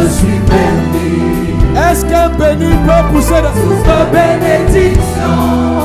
suis béni. Est-ce qu'un béni peut pousser de Source de bénédiction.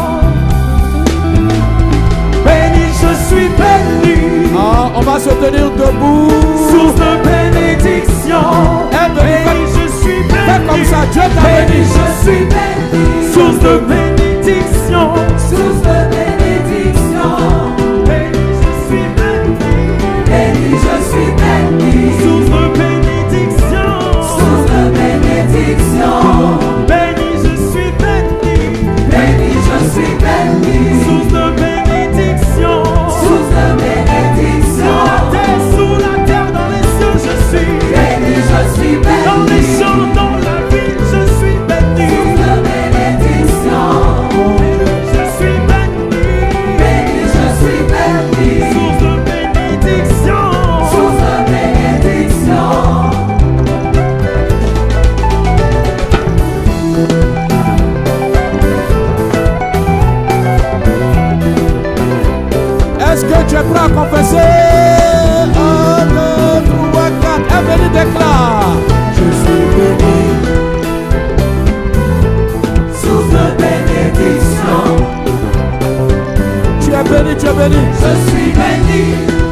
Béni, je suis béni. Ah, on va se tenir debout. Source de bénédiction. Béni, je suis béni. Fais comme ça, Dieu t'a béni. Béni, je suis béni. Source de bénédiction. Source de bénédiction. Béni, je suis béni. Béni, je suis béni. Source de bénédiction. Source de bénédiction. Béni, je suis béni. Béni, je suis béni. Source de bénédiction. Source de bénédiction. Sous la terre, dans les cieux, je suis béni. Je suis béni. Dans les champs, dans la ville, je suis béni. Source de bénédiction. Béni, je suis béni. Béni, je suis béni. Source de bénédiction. Source de bénédiction. Est-ce que tu es prêt à confesser? 1, 2, 3, 4. Un béni déclare. Je suis béni. Source de bénédiction. Tu es béni, tu es béni. Je suis béni.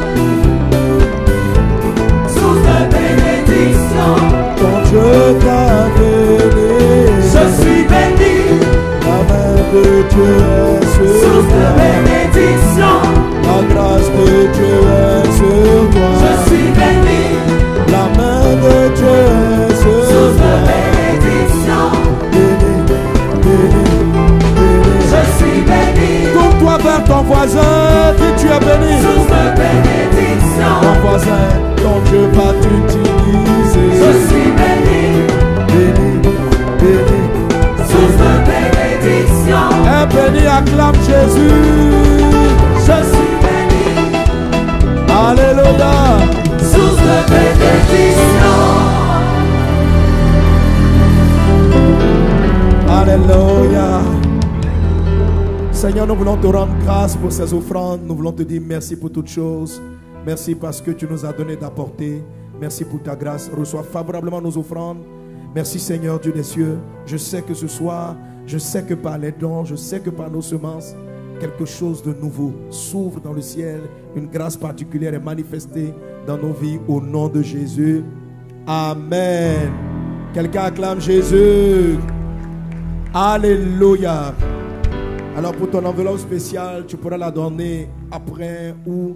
Source de bénédiction. Ton Dieu t'a béni. Je suis béni. La main de Dieu est sur Source de toi. bénédiction. La grâce de Dieu est sur toi. Je suis béni. La main de Dieu est sur Source toi. de bénédiction. Béni, béni, béni. Je suis béni. Tourne-toi vers ton voisin, dis tu es béni. Source de bénédiction. Ton voisin, ton Dieu va t'utiliser. Je suis béni. Béni, béni. Source de bénédiction. Un béni acclame Jésus. Je suis béni. Alléluia. Source de bénédiction. Alléluia. Seigneur, nous voulons te rendre grâce pour ces offrandes. Nous voulons te dire merci pour toutes choses. Merci parce que tu nous as donné d'apporter. Merci pour ta grâce. Reçois favorablement nos offrandes. Merci Seigneur Dieu des cieux. Je sais que ce soir, je sais que par les dons, je sais que par nos semences, quelque chose de nouveau s'ouvre dans le ciel. Une grâce particulière est manifestée dans nos vies au nom de Jésus. Amen. Quelqu'un acclame Jésus. Alléluia. Alors pour ton enveloppe spéciale, tu pourras la donner après ou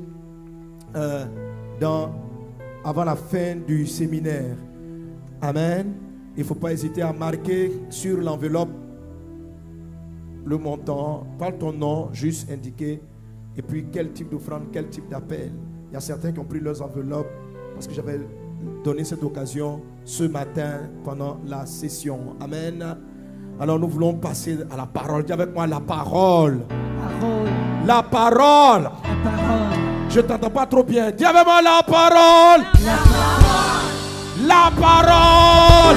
avant la fin du séminaire. Amen. Il ne faut pas hésiter à marquer sur l'enveloppe le montant, pas ton nom, juste indiquer, et puis quel type d'offrande, quel type d'appel. Il y a certains qui ont pris leurs enveloppes parce que j'avais donné cette occasion ce matin pendant la session. Amen. Alors nous voulons passer à la parole. Dis avec moi la parole. La parole. La parole. Je ne t'entends pas trop bien. Dis avec moi la parole. La parole. La parole.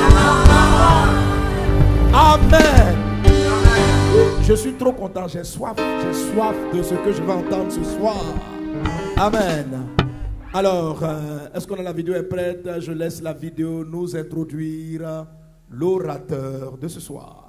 Amen. Je suis trop content. J'ai soif de ce que je vais entendre ce soir. Amen. Alors, est-ce que la vidéo est prête? Je laisse la vidéo nous introduire l'orateur de ce soir.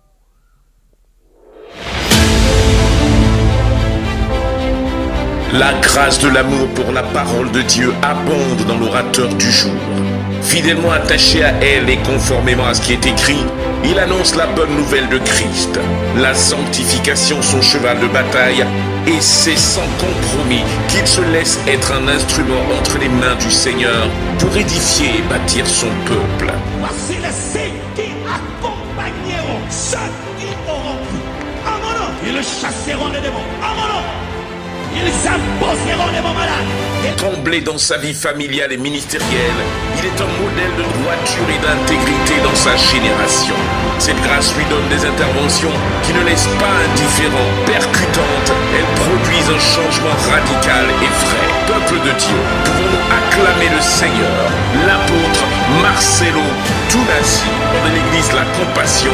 La grâce de l'amour pour la parole de Dieu abonde dans l'orateur du jour. Fidèlement attaché à elle et conformément à ce qui est écrit, il annonce la bonne nouvelle de Christ, la sanctification son cheval de bataille, et c'est sans compromis qu'il se laisse être un instrument entre les mains du Seigneur pour édifier et bâtir son peuple. Voici les signes qui accompagneront ceux qui auront cru. À mon nom, ils chasseront les démons. À mon nom, ils imposeront les malades. Comblé dans sa vie familiale et ministérielle, il est un modèle de droiture et d'intégrité dans sa génération. Cette grâce lui donne des interventions qui ne laissent pas indifférent, percutantes. Elles produisent un changement radical et vrai. Peuple de Dieu, pouvons-nous acclamer le Seigneur, l'apôtre Marcelo Tounassi de l'église La Compassion.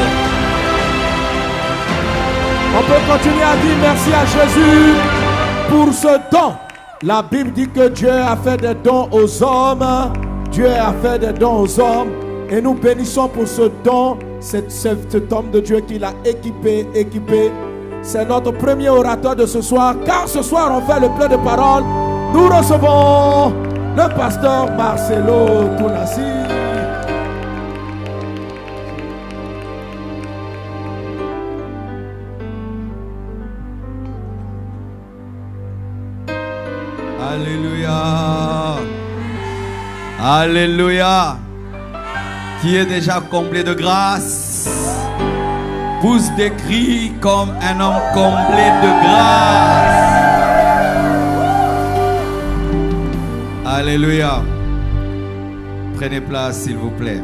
On peut continuer à dire merci à Jésus pour ce don. La Bible dit que Dieu a fait des dons aux hommes. Dieu a fait des dons aux hommes. Et nous bénissons pour ce don, cet homme de Dieu qu'il a équipé. C'est notre premier orateur de ce soir, car ce soir on fait le plein de paroles. Nous recevons le pasteur Marcelo Tounassi. Alléluia. Alléluia. Qui est déjà comblé de grâce, pousse des cris comme un homme comblé de grâce. Alléluia. Prenez place, s'il vous plaît.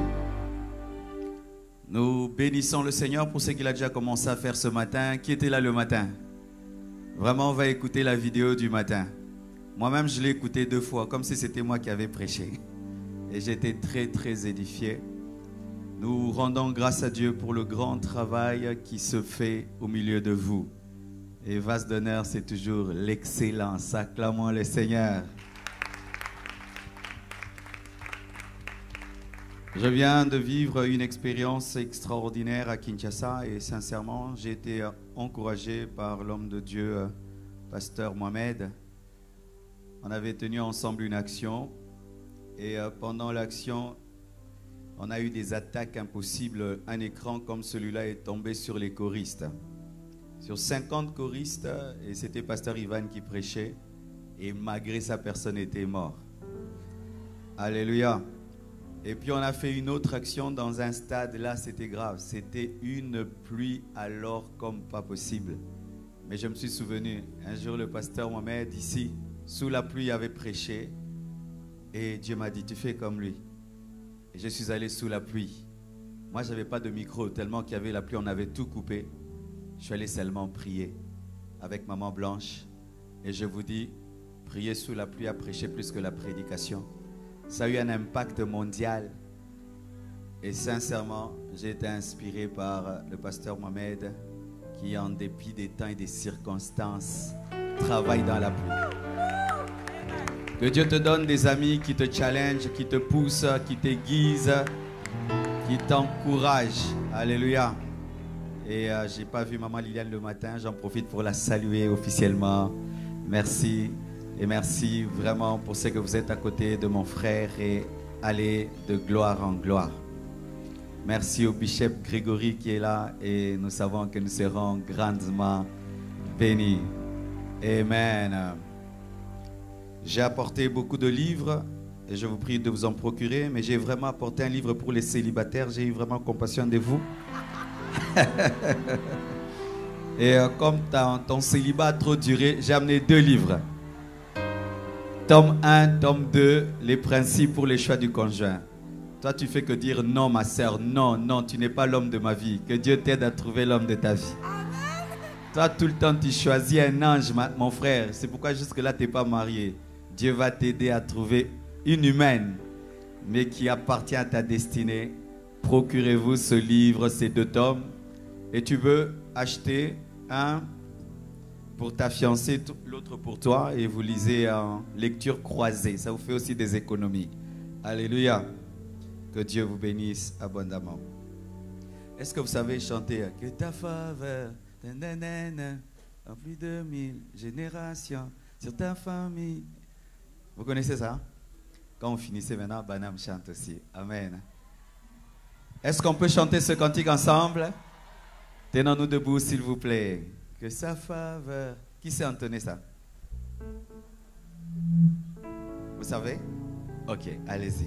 Nous bénissons le Seigneur pour ce qu'il a déjà commencé à faire ce matin. Qui était là le matin? Vraiment, on va écouter la vidéo du matin. Moi-même, je l'ai écouté 2 fois, comme si c'était moi qui avais prêché. Et j'étais très édifié. Nous rendons grâce à Dieu pour le grand travail qui se fait au milieu de vous. Et vase d'honneur, c'est toujours l'excellence. Acclamons le Seigneur. Je viens de vivre une expérience extraordinaire à Kinshasa et sincèrement, j'ai été encouragé par l'homme de Dieu, pasteur Mohamed. On avait tenu ensemble une action et pendant l'action, on a eu des attaques impossibles. Un écran comme celui-là est tombé sur les choristes. Sur 50 choristes, et c'était pasteur Ivan qui prêchait, et malgré ça, personne n'était mort. Alléluia. Et puis on a fait une autre action dans un stade, là c'était grave. C'était une pluie alors comme pas possible. Mais je me suis souvenu, un jour le pasteur Mohamed ici, sous la pluie, avait prêché, et Dieu m'a dit, tu fais comme lui. Et je suis allé sous la pluie. Moi, je n'avais pas de micro, tellement qu'il y avait la pluie, on avait tout coupé. Je suis allé seulement prier avec Maman Blanche. Et je vous dis, prier sous la pluie a prêché plus que la prédication. Ça a eu un impact mondial. Et sincèrement, j'ai été inspiré par le pasteur Mohamed, qui en dépit des temps et des circonstances, travaille dans la pluie. Que Dieu te donne des amis qui te challengent, qui te poussent, qui t'aiguisent, qui t'encouragent. Alléluia. Et je n'ai pas vu Maman Liliane le matin. J'en profite pour la saluer officiellement. Merci. Et merci vraiment pour ce que vous êtes à côté de mon frère et allez de gloire en gloire. Merci au bishop Grégory qui est là et nous savons que nous serons grandement bénis. Amen. J'ai apporté beaucoup de livres et je vous prie de vous en procurer, mais j'ai vraiment apporté un livre pour les célibataires. J'ai eu vraiment compassion de vous. Et comme ton célibat a trop duré, j'ai amené 2 livres. Tome 1, tome 2, les principes pour les choix du conjoint. Toi, tu fais que dire non, ma soeur, non, non, tu n'es pas l'homme de ma vie. Que Dieu t'aide à trouver l'homme de ta vie. Toi, tout le temps, tu choisis un ange, mon frère. C'est pourquoi jusque-là, tu n'es pas marié. Dieu va t'aider à trouver une humaine, mais qui appartient à ta destinée. Procurez-vous ce livre, ces 2 tomes. Et tu veux acheter un pour ta fiancée, l'autre pour toi. Et vous lisez en lecture croisée. Ça vous fait aussi des économies. Alléluia. Que Dieu vous bénisse abondamment. Est-ce que vous savez chanter que ta faveur en plus de 1000 générations sur ta famille? Vous connaissez ça? Quand on finissait maintenant, Banam chante aussi. Amen. Est-ce qu'on peut chanter ce cantique ensemble? Tenons-nous debout, s'il vous plaît. Que sa faveur. Qui sait entonner ça? Vous savez? Ok, allez-y.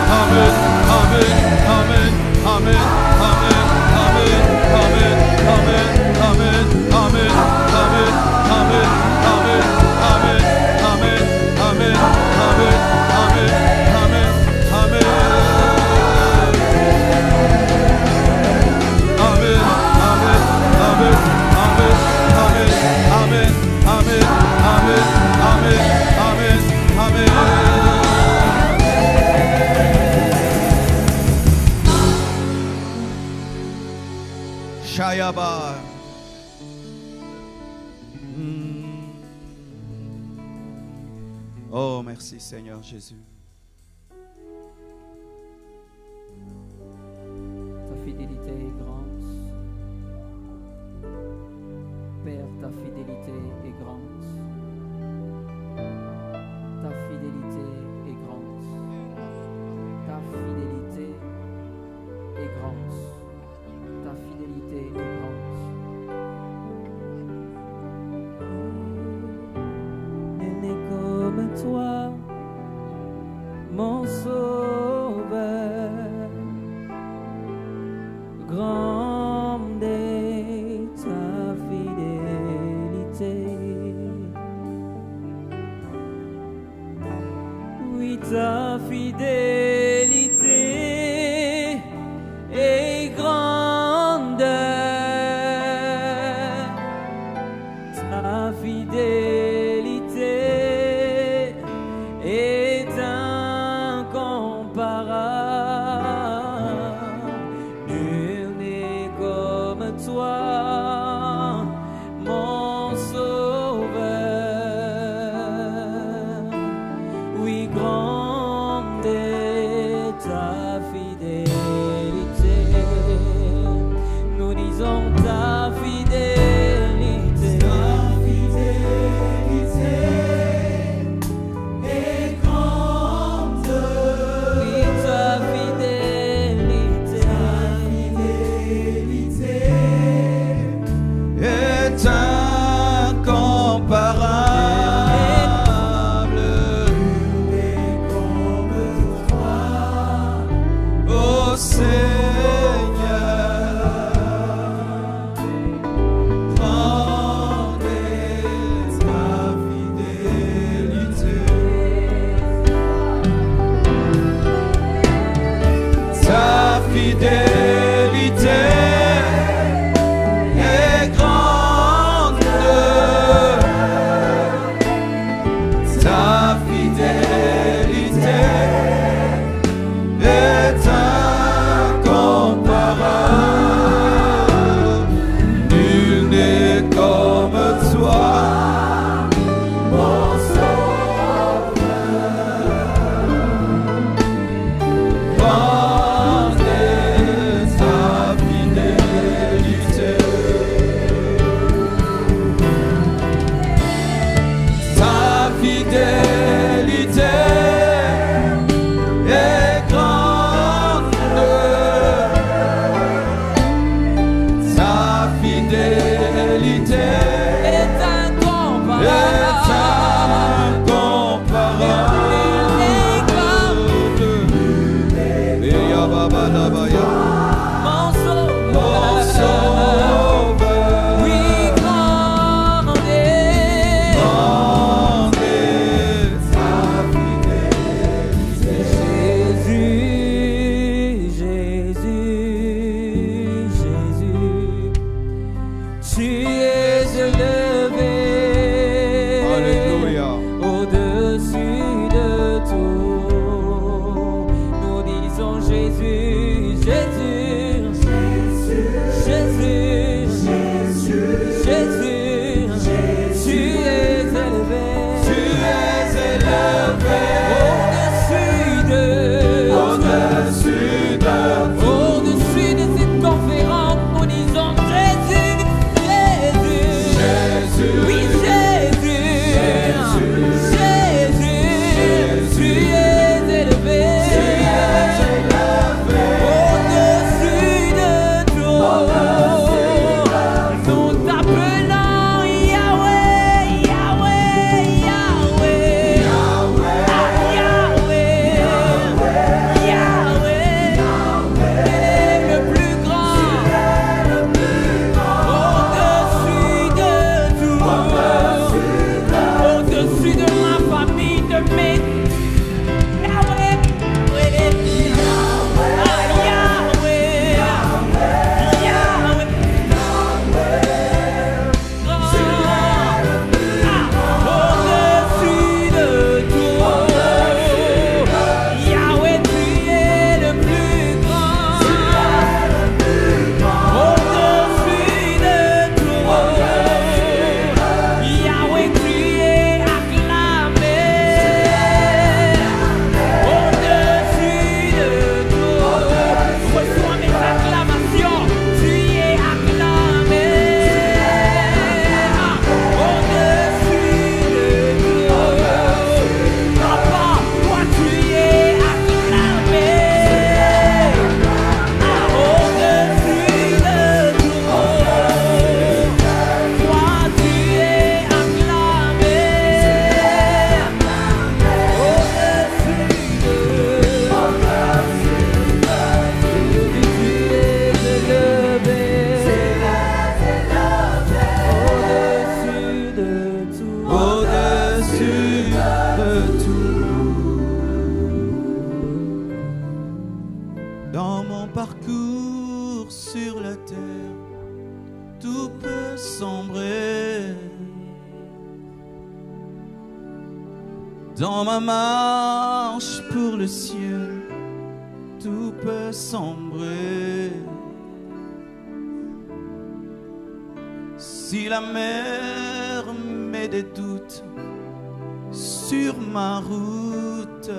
Shayabar. Oh, merci Seigneur Jésus. Ta fidélité est grande. Père, ta fidélité est grande. Ta fidélité est grande. Ta fidélité est grande. Ta fidélité est grande. Il n'est comme toi, mon sauveur. Grande est ta fidélité. Oui, ta fidélité est grande. Ta fidélité est incomparable. Nul n'est comme toi, mon sauveur. Oui, grande est ta fidélité. Nous disons ta fidélité. Ta fidélité est grande. Oui, ta fidélité. Est incomparable. Ô Seigneur, grande est ta fidélité. Ta fidélité est grande. Ta fidélité est incomparable. Nul n'est comme toi, mon sauveur. Grande est ta fidélité. Ta fidélité est grande. Ta fidélité Est incomparable. est incomparable. Et Yababadabaya, Mon mon sauveur. sauveur. Oui, grande est Grande est ta fidélité. Jésus, Jésus, Jésus, tu es élevé Alléluia. au-dessus de tout. Nous disons Jésus, Jésus, Jésus, Jésus, tu es élevé. Tu es élevé Au-dessus de cette conférence, nous disons Jésus, Jésus, Jésus. oui Jésus, Jésus, Dans ma marche pour le ciel, tout peut sombrer. Si la mer met des doutes sur ma route,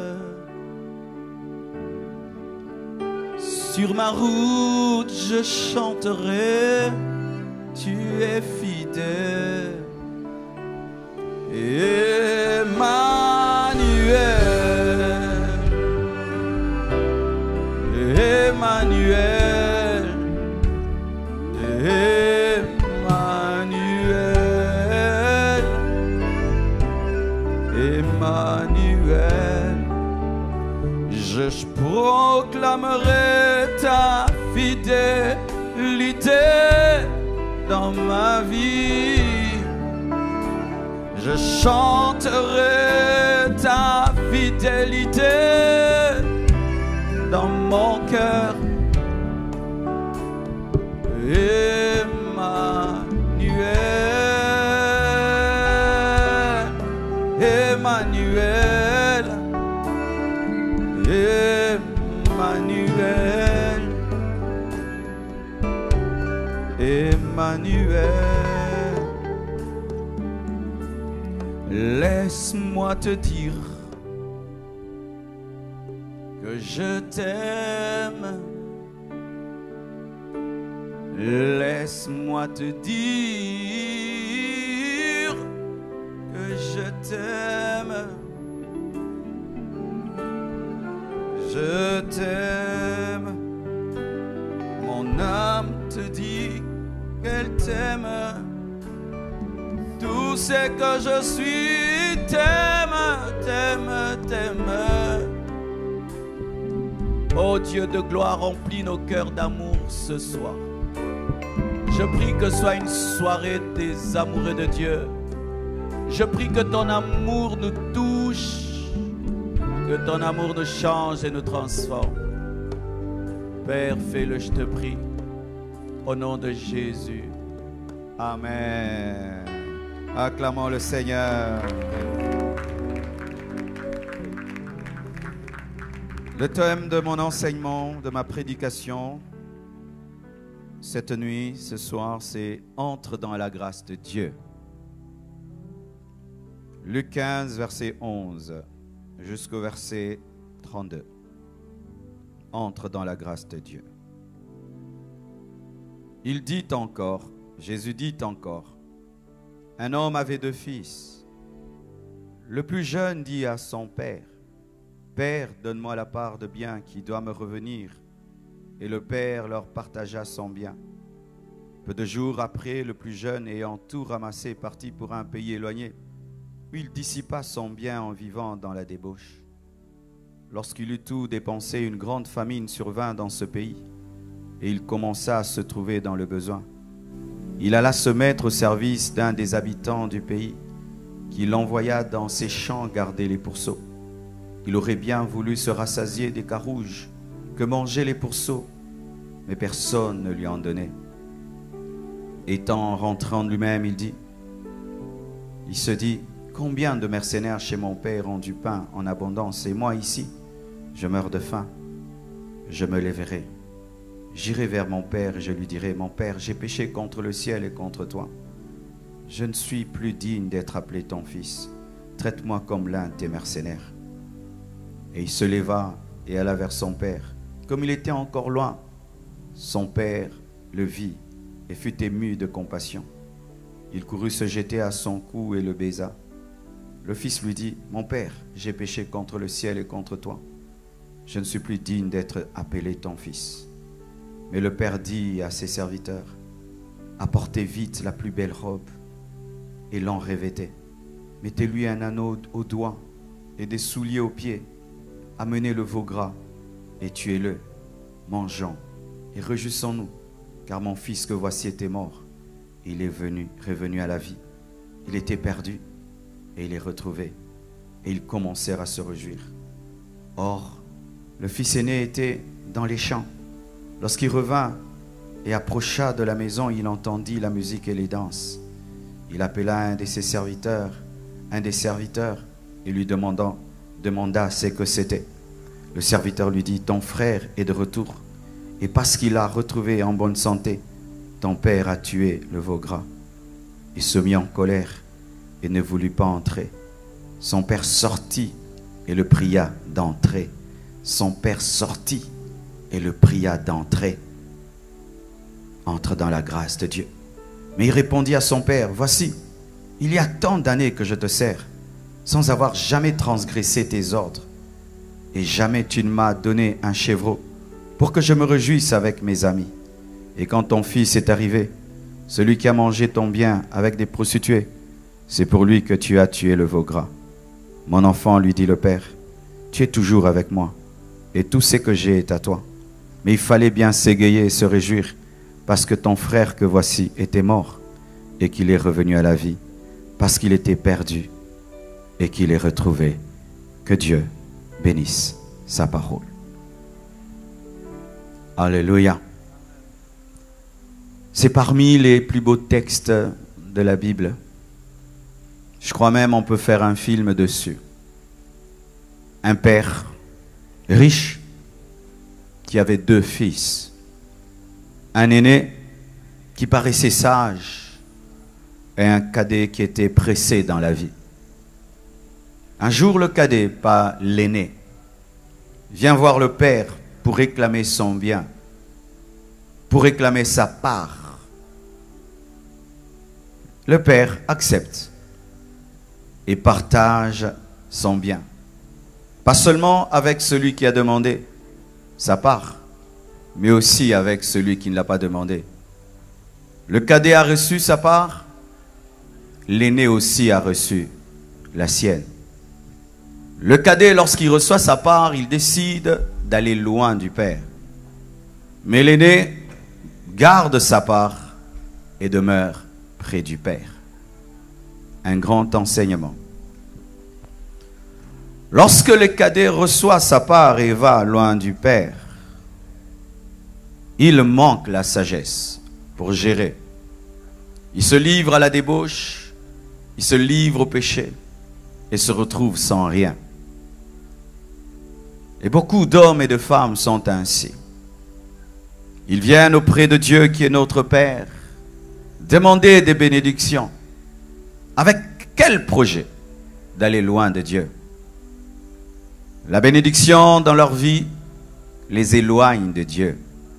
sur ma route je chanterai, tu es fidèle. Emmanuel, Emmanuel, Emmanuel, Emmanuel. Je proclamerai ta fidélité dans ma vie. Je chanterai ta fidélité dans mon cœur. Emmanuel, Emmanuel, Emmanuel, Emmanuel. Laisse-moi te dire que je t'aime. Laisse-moi te dire que je t'aime. Je t'aime. Mon âme te dit qu'elle t'aime. Tout ce que je suis t'aime, t'aime, t'aime. Oh Dieu de gloire, remplis nos cœurs d'amour ce soir. Je prie que ce soit une soirée des amoureux de Dieu. Je prie que ton amour nous touche, que ton amour nous change et nous transforme. Père, fais-le, je te prie, au nom de Jésus. Amen. Acclamons le Seigneur. Le thème de mon enseignement, de ma prédication, cette nuit, ce soir, c'est « Entre dans la grâce de Dieu ». Luc 15, verset 11, jusqu'au verset 32. « Entre dans la grâce de Dieu ». Il dit encore, Jésus dit encore, un homme avait 2 fils. Le plus jeune dit à son père, « Père, donne-moi la part de bien qui doit me revenir. » Et le père leur partagea son bien. Peu de jours après, le plus jeune, ayant tout ramassé, partit pour un pays éloigné, où il dissipa son bien en vivant dans la débauche. Lorsqu'il eut tout dépensé, une grande famine survint dans ce pays, et il commença à se trouver dans le besoin. Il alla se mettre au service d'un des habitants du pays, qui l'envoya dans ses champs garder les pourceaux. Il aurait bien voulu se rassasier des carouges que mangeaient les pourceaux, mais personne ne lui en donnait. Étant rentré en lui-même, il se dit, combien de mercenaires chez mon père ont du pain en abondance, et moi ici, je meurs de faim. Je me lèverai. J'irai vers mon père et je lui dirai, mon père, j'ai péché contre le ciel et contre toi. Je ne suis plus digne d'être appelé ton fils. Traite-moi comme l'un de tes mercenaires. Et il se leva et alla vers son père. Comme il était encore loin, son père le vit et fut ému de compassion. Il courut se jeter à son cou et le baisa. Le fils lui dit, mon père, j'ai péché contre le ciel et contre toi. Je ne suis plus digne d'être appelé ton fils. Mais le père dit à ses serviteurs, apportez vite la plus belle robe et l'en revêtez. Mettez-lui un anneau au doigt et des souliers aux pieds. Amenez le veau gras et tuez-le. Mangeons et réjouissons-nous, car mon fils que voici était mort. Il est revenu à la vie. Il était perdu et il est retrouvé. Et ils commencèrent à se réjouir. Or, le fils aîné était dans les champs. Lorsqu'il revint et approcha de la maison, il entendit la musique et les danses. Il appela un des serviteurs et lui demanda ce que c'était. Le serviteur lui dit, ton frère est de retour, et parce qu'il l'a retrouvé en bonne santé, ton père a tué le veau gras. Il se mit en colère et ne voulut pas entrer. Son père sortit et le pria d'entrer. Son père sortit et le pria d'entrer. Entre dans la grâce de Dieu. Mais il répondit à son père, voici, il y a tant d'années que je te sers, sans avoir jamais transgressé tes ordres. Et jamais tu ne m'as donné un chevreau pour que je me réjouisse avec mes amis. Et quand ton fils est arrivé, celui qui a mangé ton bien avec des prostituées, c'est pour lui que tu as tué le veau gras. Mon enfant, lui dit le père, tu es toujours avec moi, et tout ce que j'ai est à toi. Mais il fallait bien s'égayer et se réjouir, parce que ton frère que voici était mort, et qu'il est revenu à la vie, parce qu'il était perdu, et qu'il est retrouvé. Que Dieu bénisse sa parole. Alléluia. C'est parmi les plus beaux textes de la Bible. Je crois même on peut faire un film dessus. Un père riche qui avait 2 fils. Un aîné qui paraissait sage et un cadet qui était pressé dans la vie. Un jour, le cadet, pas l'aîné, vient voir le père pour réclamer son bien, pour réclamer sa part. Le père accepte et partage son bien. Pas seulement avec celui qui a demandé sa part, mais aussi avec celui qui ne l'a pas demandé. Le cadet a reçu sa part, l'aîné aussi a reçu la sienne. Le cadet, lorsqu'il reçoit sa part, il décide d'aller loin du père. Mais l'aîné garde sa part et demeure près du père. Un grand enseignement. Lorsque le cadet reçoit sa part et va loin du père, il manque la sagesse pour gérer. Il se livre à la débauche, il se livre au péché et se retrouve sans rien. Et beaucoup d'hommes et de femmes sont ainsi. Ils viennent auprès de Dieu qui est notre Père, demander des bénédictions. Avec quel projet? D'aller loin de Dieu. La bénédiction dans leur vie les éloigne de Dieu.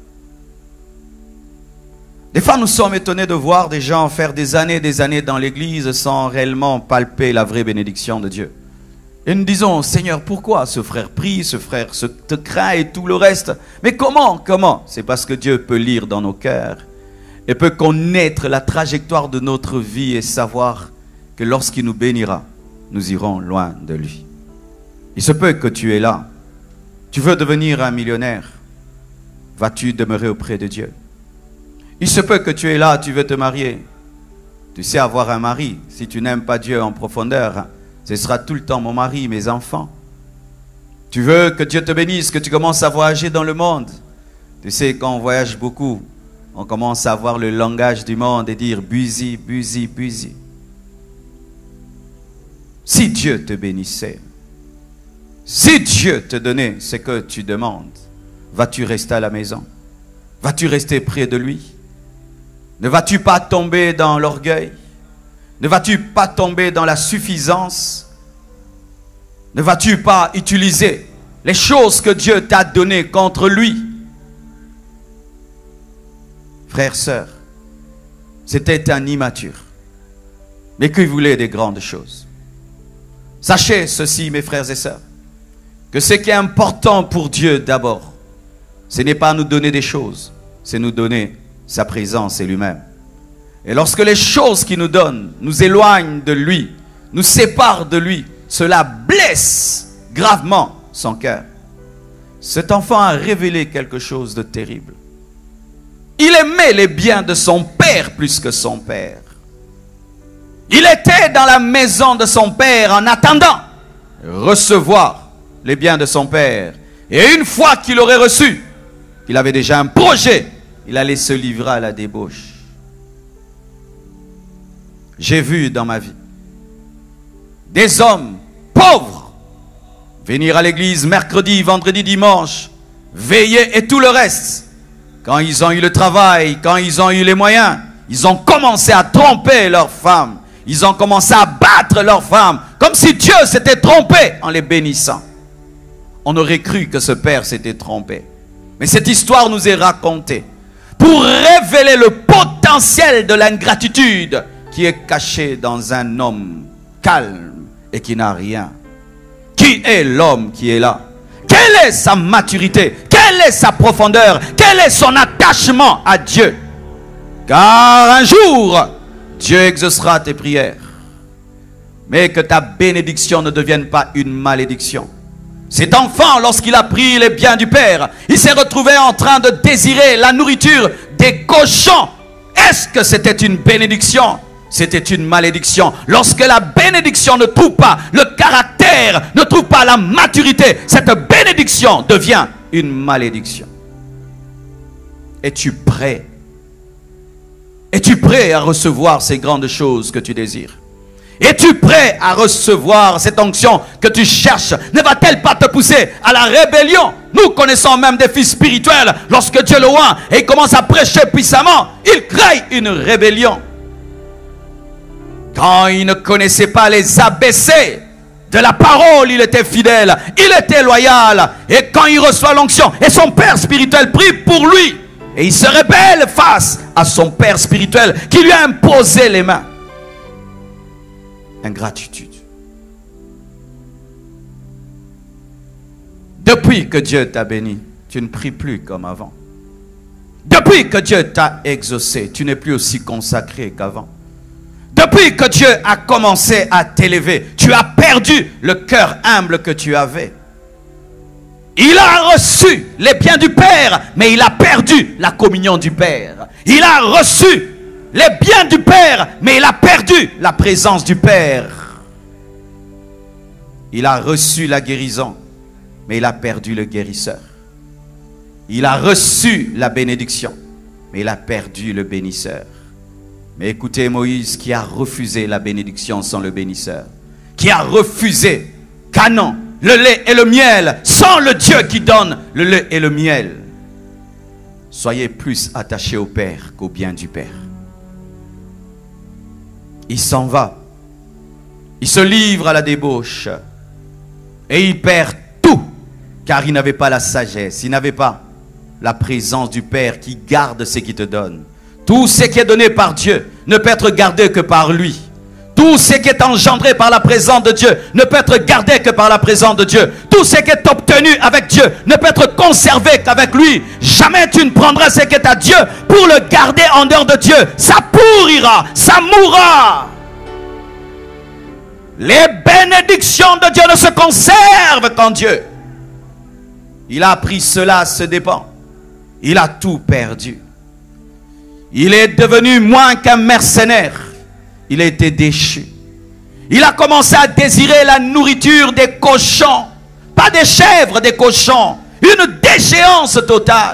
Des fois, nous sommes étonnés de voir des gens faire des années dans l'église sans réellement palper la vraie bénédiction de Dieu. Et nous disons, Seigneur, pourquoi ce frère prie, ce frère te craint et tout le reste? Mais comment? C'est parce que Dieu peut lire dans nos cœurs et peut connaître la trajectoire de notre vie et savoir que lorsqu'il nous bénira, nous irons loin de lui. Il se peut que tu es là. Tu veux devenir un millionnaire. Vas-tu demeurer auprès de Dieu? Il se peut que tu es là, tu veux te marier. Tu sais avoir un mari. Si tu n'aimes pas Dieu en profondeur, ce sera tout le temps mon mari, mes enfants. Tu veux que Dieu te bénisse, que tu commences à voyager dans le monde. Tu sais, quand on voyage beaucoup, on commence à avoir le langage du monde et dire busy, busy, busy. Si Dieu te bénissait, si Dieu te donnait ce que tu demandes, vas-tu rester à la maison? Vas-tu rester près de lui? Ne vas-tu pas tomber dans l'orgueil? Ne vas-tu pas tomber dans la suffisance? Ne vas-tu pas utiliser les choses que Dieu t'a données contre lui? Frères, sœurs, c'était un immature, mais qu'il voulait des grandes choses. Sachez ceci, mes frères et sœurs, que ce qui est important pour Dieu d'abord, ce n'est pas nous donner des choses, c'est nous donner sa présence et lui-même. Et lorsque les choses qu'il nous donne nous éloignent de lui, nous séparent de lui, cela blesse gravement son cœur. Cet enfant a révélé quelque chose de terrible. Il aimait les biens de son père plus que son père. Il était dans la maison de son père en attendant recevoir les biens de son père. Et une fois qu'il aurait reçu, il avait déjà un projet. Il allait se livrer à la débauche. J'ai vu dans ma vie des hommes pauvres. Venir à l'église mercredi, vendredi, dimanche, veiller et tout le reste. Quand ils ont eu le travail, quand ils ont eu les moyens, ils ont commencé à tromper leurs femmes. Ils ont commencé à battre leurs femmes, comme si Dieu s'était trompé en les bénissant. On aurait cru que ce père s'était trompé. Mais cette histoire nous est racontée pour révéler le potentiel de l'ingratitude qui est caché dans un homme calme et qui n'a rien. Qui est l'homme qui est là? Quelle est sa maturité? Quelle est sa profondeur? Quel est son attachement à Dieu? Car un jour, Dieu exaucera tes prières. Mais que ta bénédiction ne devienne pas une malédiction. Cet enfant, lorsqu'il a pris les biens du Père, il s'est retrouvé en train de désirer la nourriture des cochons. Est-ce que c'était une bénédiction? C'était une malédiction. Lorsque la bénédiction ne trouve pas le caractère, ne trouve pas la maturité, cette bénédiction devient une malédiction. Es-tu prêt? Es-tu prêt à recevoir ces grandes choses que tu désires? Es-tu prêt à recevoir cette onction que tu cherches? Ne va-t-elle pas te pousser à la rébellion? Nous connaissons même des fils spirituels. Lorsque Dieu le oint et il commence à prêcher puissamment, il crée une rébellion. Quand il ne connaissait pas les ABC de la parole, il était fidèle, il était loyal. Et quand il reçoit l'onction et son père spirituel prie pour lui, et il se rebelle face à son père spirituel qui lui a imposé les mains. Ingratitude. Depuis que Dieu t'a béni, tu ne pries plus comme avant. Depuis que Dieu t'a exaucé, tu n'es plus aussi consacré qu'avant. Depuis que Dieu a commencé à t'élever, tu as perdu le cœur humble que tu avais. Il a reçu les biens du Père, mais il a perdu la communion du Père. Il a reçu les biens du Père, mais il a perdu la présence du Père. Il a reçu la guérison, mais il a perdu le guérisseur. Il a reçu la bénédiction, mais il a perdu le bénisseur. Mais écoutez Moïse qui a refusé la bénédiction sans le bénisseur, qui a refusé Canaan, le lait et le miel, sans le Dieu qui donne le lait et le miel. Soyez plus attachés au Père qu'au bien du Père. Il s'en va. Il se livre à la débauche. Et il perd tout. Car il n'avait pas la sagesse. Il n'avait pas la présence du Père qui garde ce qu'il te donne. Tout ce qui est donné par Dieu ne peut être gardé que par lui. Tout ce qui est engendré par la présence de Dieu ne peut être gardé que par la présence de Dieu. Tout ce qui est obtenu avec Dieu ne peut être conservé qu'avec lui. Jamais tu ne prendras ce qui est à Dieu pour le garder en dehors de Dieu. Ça pourrira, ça mourra. Les bénédictions de Dieu ne se conservent qu'en Dieu. Il a appris cela à ses dépens. Il a tout perdu. Il est devenu moins qu'un mercenaire. Il a été déchu. Il a commencé à désirer la nourriture des cochons. Pas des chèvres, des cochons. Une déchéance totale.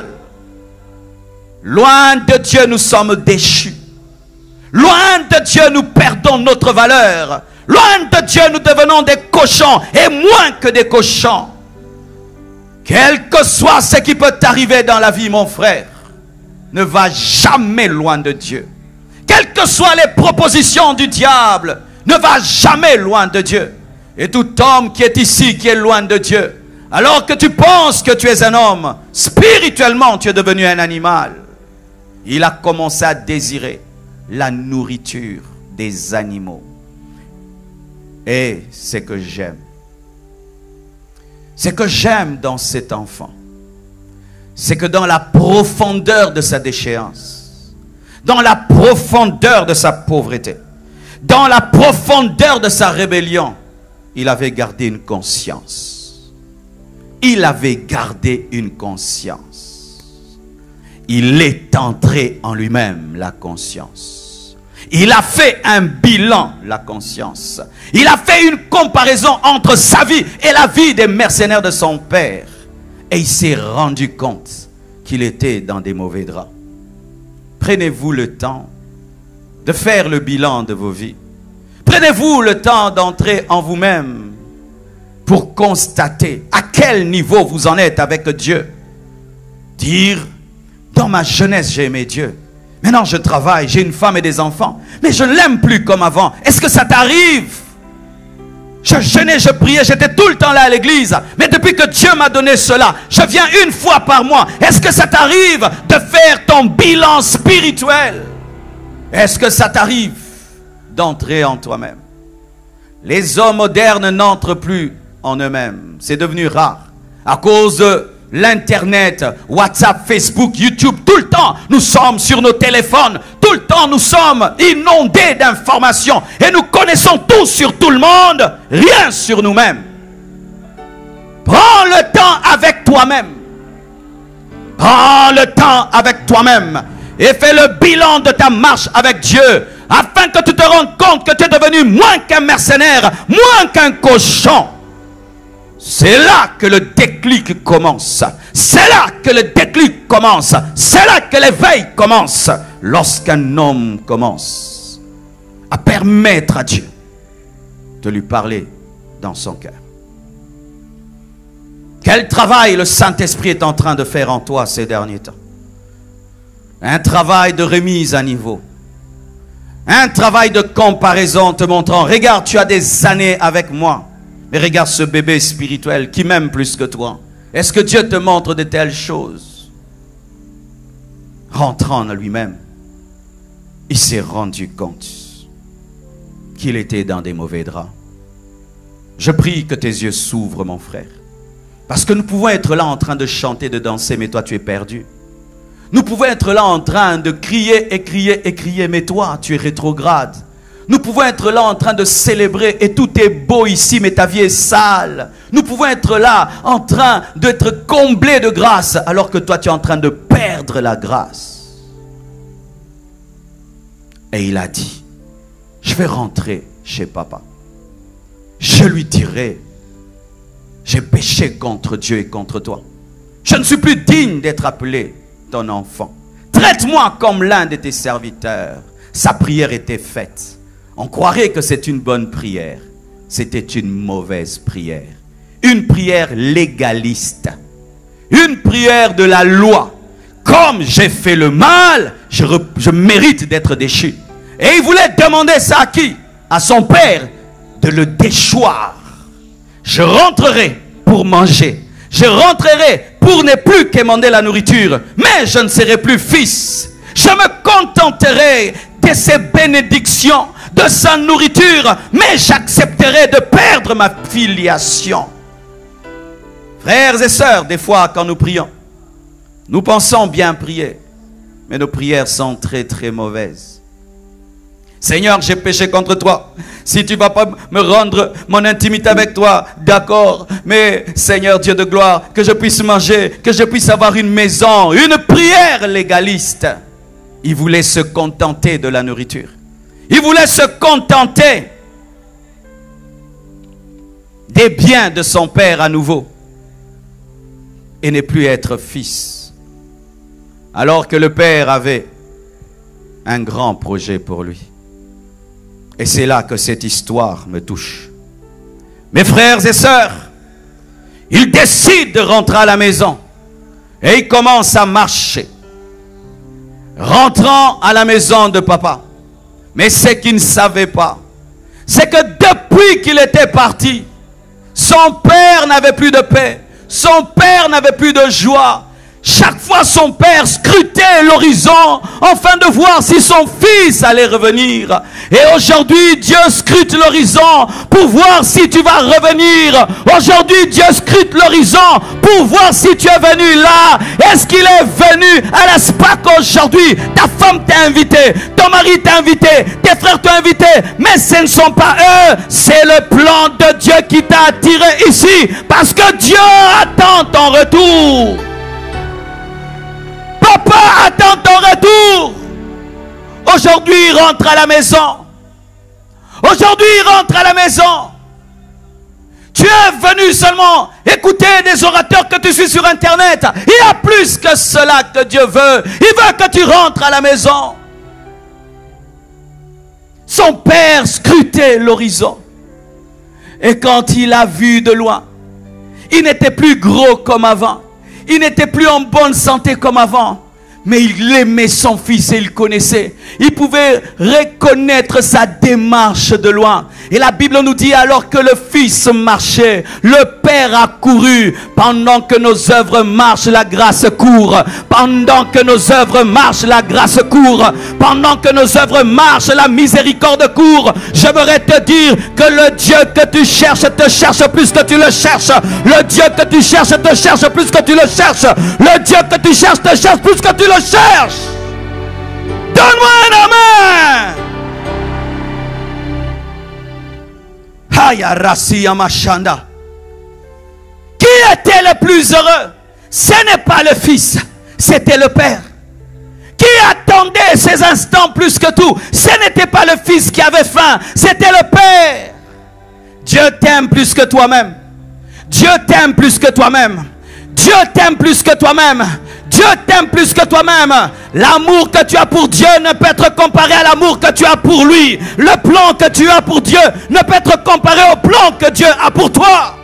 Loin de Dieu, nous sommes déchus. Loin de Dieu, nous perdons notre valeur. Loin de Dieu, nous devenons des cochons et moins que des cochons. Quel que soit ce qui peut t'arriver dans la vie, mon frère, ne va jamais loin de Dieu. Quelles que soient les propositions du diable, ne va jamais loin de Dieu. Et tout homme qui est ici, qui est loin de Dieu, alors que tu penses que tu es un homme, spirituellement tu es devenu un animal. Il a commencé à désirer la nourriture des animaux. Et c'est que j'aime. C'est que j'aime dans cet enfant. C'est que dans la profondeur de sa déchéance, dans la profondeur de sa pauvreté, dans la profondeur de sa rébellion, il avait gardé une conscience. Il avait gardé une conscience. Il est entré en lui-même, la conscience. Il a fait un bilan, la conscience. Il a fait une comparaison entre sa vie et la vie des mercenaires de son père. Et il s'est rendu compte qu'il était dans des mauvais draps. Prenez-vous le temps de faire le bilan de vos vies. Prenez-vous le temps d'entrer en vous-même pour constater à quel niveau vous en êtes avec Dieu. Dire, dans ma jeunesse, j'ai aimé Dieu. Maintenant, je travaille, j'ai une femme et des enfants, mais je ne l'aime plus comme avant. Est-ce que ça t'arrive? Je jeûnais, je priais, j'étais tout le temps là à l'église. Mais depuis que Dieu m'a donné cela, je viens une fois par mois. Est-ce que ça t'arrive de faire ton bilan spirituel? Est-ce que ça t'arrive d'entrer en toi-même? Les hommes modernes n'entrent plus en eux-mêmes. C'est devenu rare. À cause de l'Internet, WhatsApp, Facebook, YouTube, tout le temps, nous sommes sur nos téléphones. Tout le temps, nous sommes inondés d'informations. Et nous connaissons tout sur tout le monde, rien sur nous-mêmes. Prends le temps avec toi-même. Prends le temps avec toi-même. Et fais le bilan de ta marche avec Dieu. Afin que tu te rendes compte que tu es devenu moins qu'un mercenaire, moins qu'un cochon. C'est là que le déclic commence. C'est là que le déclic commence. C'est là que l'éveil commence. Lorsqu'un homme commence à permettre à Dieu de lui parler dans son cœur. Quel travail le Saint-Esprit est en train de faire en toi ces derniers temps? Un travail de remise à niveau. Un travail de comparaison te montrant, regarde, tu as des années avec moi. Mais regarde ce bébé spirituel qui m'aime plus que toi. Est-ce que Dieu te montre de telles choses? Rentrant en lui-même, il s'est rendu compte qu'il était dans des mauvais draps. Je prie que tes yeux s'ouvrent, mon frère. Parce que nous pouvons être là en train de chanter, de danser, mais toi tu es perdu. Nous pouvons être là en train de crier et crier et crier, mais toi tu es rétrograde. Nous pouvons être là en train de célébrer et tout est beau ici, mais ta vie est sale. Nous pouvons être là en train d'être comblés de grâce, alors que toi tu es en train de perdre la grâce. Et il a dit, je vais rentrer chez papa. Je lui dirai, j'ai péché contre Dieu et contre toi. Je ne suis plus digne d'être appelé ton enfant. Traite-moi comme l'un de tes serviteurs. Sa prière était faite. On croirait que c'est une bonne prière. C'était une mauvaise prière. Une prière légaliste. Une prière de la loi. Comme j'ai fait le mal, je mérite d'être déchu. Et il voulait demander ça à qui? À son père, de le déchoir. Je rentrerai pour manger. Je rentrerai pour ne plus quémander la nourriture. Mais je ne serai plus fils. Je me contenterai de ses bénédictions, de sa nourriture, mais j'accepterai de perdre ma filiation. Frères et sœurs, des fois quand nous prions, nous pensons bien prier, mais nos prières sont très très mauvaises. Seigneur, j'ai péché contre toi. Si tu ne vas pas me rendre mon intimité avec toi, d'accord. Mais Seigneur Dieu de gloire, que je puisse manger, que je puisse avoir une maison, une prière légaliste. Il voulait se contenter de la nourriture. Il voulait se contenter des biens de son père à nouveau. Et ne plus être fils. Alors que le père avait un grand projet pour lui. Et c'est là que cette histoire me touche. Mes frères et sœurs, il décide de rentrer à la maison. Et il commence à marcher. Rentrant à la maison de papa. Mais ce qu'il ne savait pas, c'est que depuis qu'il était parti, son père n'avait plus de paix. Son père n'avait plus de joie. Chaque fois son père scrutait l'horizon afin de voir si son fils allait revenir. Et aujourd'hui Dieu scrute l'horizon pour voir si tu vas revenir. Aujourd'hui Dieu scrute l'horizon pour voir si tu es venu là. Est-ce qu'il est venu à la SPAC aujourd'hui? Ta femme t'a invité, ton mari t'a invité, tes frères t'ont invité. Mais ce ne sont pas eux, c'est le plan de Dieu qui t'a attiré ici. Parce que Dieu attend ton retour. Papa attend ton retour. Aujourd'hui, il rentre à la maison. Aujourd'hui, il rentre à la maison. Tu es venu seulement écouter des orateurs que tu suis sur Internet. Il y a plus que cela que Dieu veut. Il veut que tu rentres à la maison. Son père scrutait l'horizon. Et quand il a vu de loin, il n'était plus gros comme avant. Il n'était plus en bonne santé comme avant. Mais il aimait son fils et il connaissait. Il pouvait reconnaître sa démarche de loin. Et la Bible nous dit, alors que le fils marchait, le Père a couru. Pendant que nos œuvres marchent, la grâce court. Pendant que nos œuvres marchent, la grâce court. Pendant que nos œuvres marchent, la miséricorde court. J'aimerais te dire que le Dieu que tu cherches te cherche plus que tu le cherches. Le Dieu que tu cherches te cherche plus que tu le cherches. Le Dieu que tu cherches te cherche plus que tu le cherches. Donne-moi un amen. Haya Rassia Machanda. Qui était le plus heureux? Ce n'est pas le fils, c'était le père. Qui attendait ces instants plus que tout? Ce n'était pas le fils qui avait faim, c'était le père. Dieu t'aime plus que toi-même. Dieu t'aime plus que toi-même. Dieu t'aime plus que toi-même. Dieu t'aime plus que toi-même. L'amour que tu as pour Dieu ne peut être comparé à l'amour que tu as pour lui. Le plan que tu as pour Dieu ne peut être comparé au plan que Dieu a pour toi.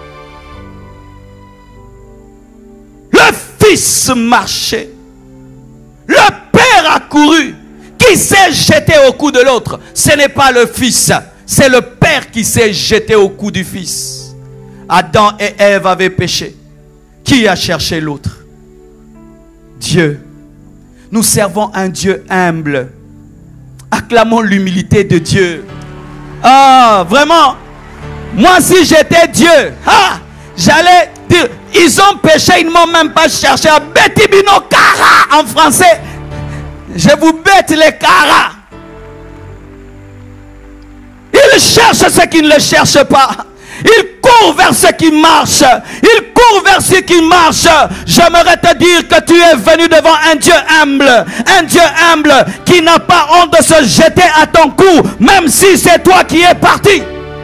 Le fils marchait. Le père a couru. Qui s'est jeté au cou de l'autre? Ce n'est pas le fils, c'est le père qui s'est jeté au cou du fils. Adam et Ève avaient péché. Qui a cherché l'autre? Dieu. Nous servons un Dieu humble. Acclamons l'humilité de Dieu. Ah, vraiment. Moi, si j'étais Dieu, j'allais dire, ils ont péché, ils ne m'ont même pas cherché. Betibino Kara en français. Je vous bête les Kara. Ils cherchent ceux qui ne le cherchent pas. Ils courent vers ceux qui marchent. Ils courent vers ceux qui marchent. J'aimerais te dire que tu es venu devant un Dieu humble. Un Dieu humble qui n'a pas honte de se jeter à ton cou, même si c'est toi qui es parti.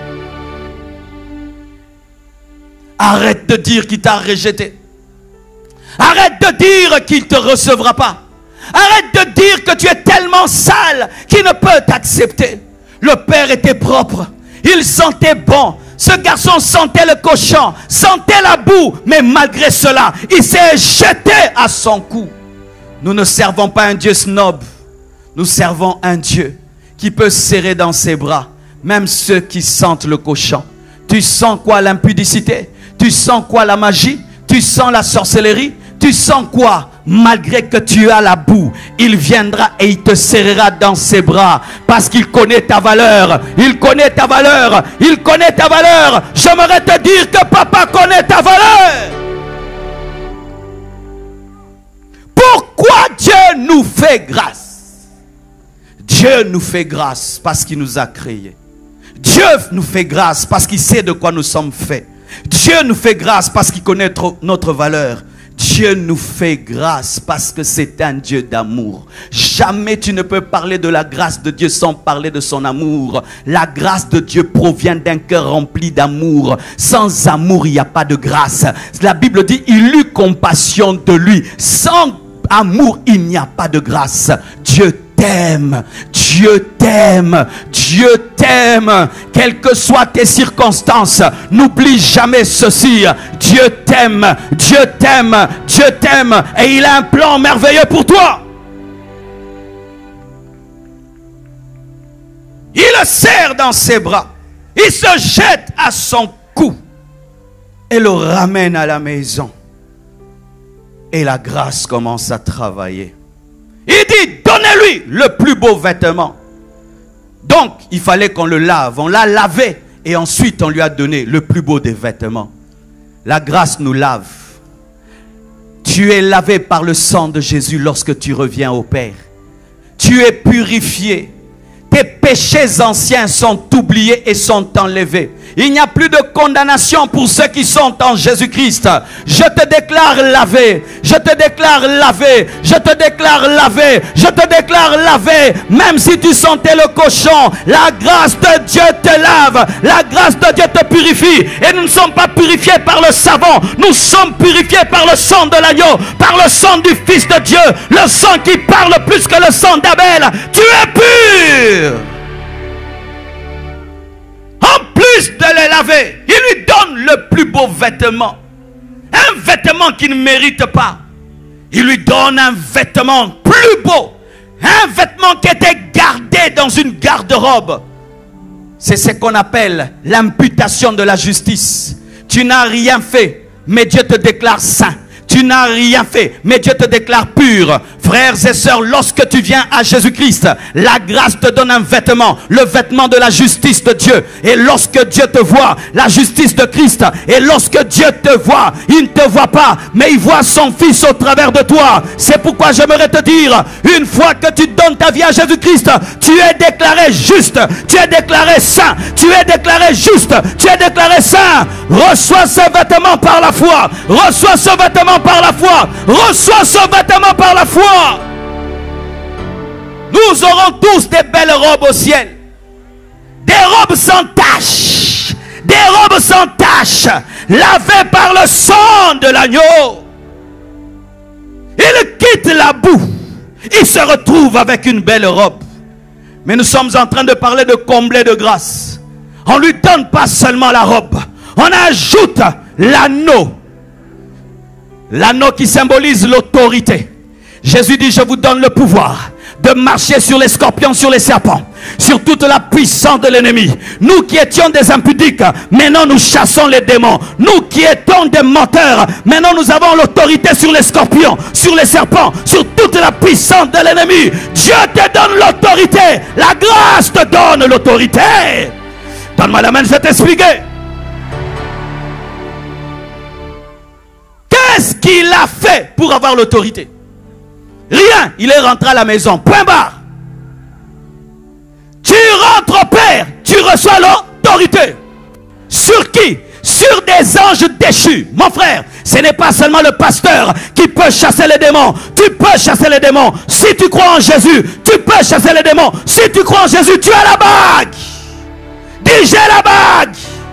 Arrête de dire qu'il t'a rejeté. Arrête de dire qu'il ne te recevra pas. Arrête de dire que tu es tellement sale qu'il ne peut t'accepter. Le père était propre. Il sentait bon. Ce garçon sentait le cochon, sentait la boue, mais malgré cela, il s'est jeté à son cou. Nous ne servons pas un Dieu snob. Nous servons un Dieu qui peut serrer dans ses bras, même ceux qui sentent le cochon. Tu sens quoi, l'impudicité? Tu sens quoi, la magie? Tu sens la sorcellerie? Tu sens quoi? Malgré que tu as la boue, il viendra et il te serrera dans ses bras parce qu'il connaît ta valeur. Il connaît ta valeur. Il connaît ta valeur. J'aimerais te dire que papa connaît ta valeur. Pourquoi Dieu nous fait grâce? Dieu nous fait grâce parce qu'il nous a créés. Dieu nous fait grâce parce qu'il sait de quoi nous sommes faits. Dieu nous fait grâce parce qu'il connaît notre valeur. Dieu nous fait grâce parce que c'est un Dieu d'amour. Jamais tu ne peux parler de la grâce de Dieu sans parler de son amour. La grâce de Dieu provient d'un cœur rempli d'amour. Sans amour, il n'y a pas de grâce. La Bible dit, il eut compassion de lui. Sans amour, il n'y a pas de grâce. Dieu t'aime, Dieu t'aime, Dieu t'aime, quelles que soient tes circonstances. N'oublie jamais ceci, Dieu t'aime, Dieu t'aime, Dieu t'aime, et il a un plan merveilleux pour toi. Il le serre dans ses bras, il se jette à son cou et le ramène à la maison. Et la grâce commence à travailler. Il dit, donnez-lui le plus beau vêtement. Donc, il fallait qu'on le lave. On l'a lavé et ensuite on lui a donné le plus beau des vêtements. La grâce nous lave. Tu es lavé par le sang de Jésus lorsque tu reviens au Père. Tu es purifié. Tes péchés anciens sont oubliés et sont enlevés. Il n'y a plus de condamnation pour ceux qui sont en Jésus-Christ. Je te déclare lavé. Je te déclare lavé. Je te déclare lavé. Je te déclare lavé. Même si tu sentais le cochon, la grâce de Dieu te lave. La grâce de Dieu te purifie. Et nous ne sommes pas purifiés par le savon. Nous sommes purifiés par le sang de l'agneau. Par le sang du Fils de Dieu. Le sang qui parle plus que le sang d'Abel. Tu es pur. En plus plus de le laver, il lui donne le plus beau vêtement. Un vêtement qu'il ne mérite pas. Il lui donne un vêtement plus beau. Un vêtement qui était gardé dans une garde-robe. C'est ce qu'on appelle l'imputation de la justice. Tu n'as rien fait, mais Dieu te déclare saint. Tu n'as rien fait, mais Dieu te déclare pur. Frères et sœurs, lorsque tu viens à Jésus-Christ, la grâce te donne un vêtement, le vêtement de la justice de Dieu. Et lorsque Dieu te voit, la justice de Christ. Et lorsque Dieu te voit, il ne te voit pas, mais il voit son Fils au travers de toi. C'est pourquoi j'aimerais te dire, une fois que tu donnes ta vie à Jésus-Christ, tu es déclaré juste, tu es déclaré saint, tu es déclaré juste, tu es déclaré saint. Reçois ce vêtement par la foi. Reçois ce vêtement par la foi. Reçois ce vêtement par la foi. Nous aurons tous des belles robes au ciel. Des robes sans tache. Des robes sans tache. Lavées par le sang de l'agneau. Il quitte la boue. Il se retrouve avec une belle robe. Mais nous sommes en train de parler de combler de grâce. On ne lui donne pas seulement la robe. On ajoute l'anneau. L'anneau qui symbolise l'autorité. Jésus dit, je vous donne le pouvoir de marcher sur les scorpions, sur les serpents, sur toute la puissance de l'ennemi. Nous qui étions des impudiques, maintenant nous chassons les démons. Nous qui étions des menteurs, maintenant nous avons l'autorité sur les scorpions, sur les serpents, sur toute la puissance de l'ennemi. Dieu te donne l'autorité. La grâce te donne l'autorité. Donne-moi la main, je vais t'expliquer. Qu'est-ce qu'il a fait pour avoir l'autorité? Rien. Il est rentré à la maison. Point barre. Tu rentres au Père. Tu reçois l'autorité. Sur qui? Sur des anges déchus. Mon frère, ce n'est pas seulement le pasteur qui peut chasser les démons. Tu peux chasser les démons. Si tu crois en Jésus, tu peux chasser les démons. Si tu crois en Jésus, tu as la bague. Dis, j'ai la bague.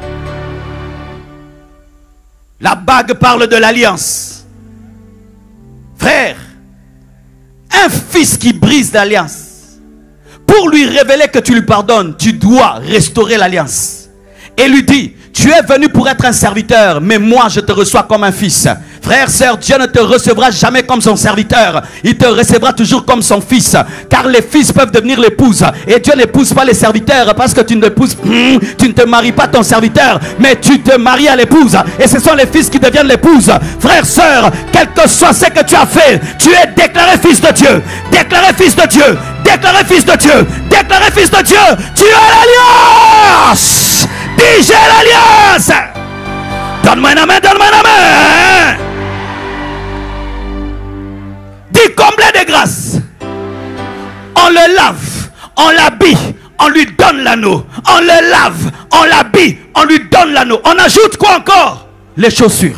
La bague parle de l'alliance. Frère, un fils qui brise l'alliance, pour lui révéler que tu lui pardonnes, tu dois restaurer l'alliance. Et lui dit, tu es venu pour être un serviteur, mais moi je te reçois comme un fils. Frère, sœur, Dieu ne te recevra jamais comme son serviteur. Il te recevra toujours comme son fils. Car les fils peuvent devenir l'épouse. Et Dieu n'épouse pas les serviteurs parce que tu ne te maries pas ton serviteur, mais tu te maries à l'épouse. Et ce sont les fils qui deviennent l'épouse. Frère, sœur, quel que soit ce que tu as fait, tu es déclaré fils de Dieu. Déclaré fils de Dieu. Déclaré fils de Dieu. Déclaré fils de Dieu. Tu as l'alliance. Dis, j'ai l'alliance. Donne-moi une main, donne-moi une main. Dis, comblé de grâce. On le lave, on l'habille, on lui donne l'anneau. On le lave, on l'habille, on lui donne l'anneau. On ajoute quoi encore? Les chaussures.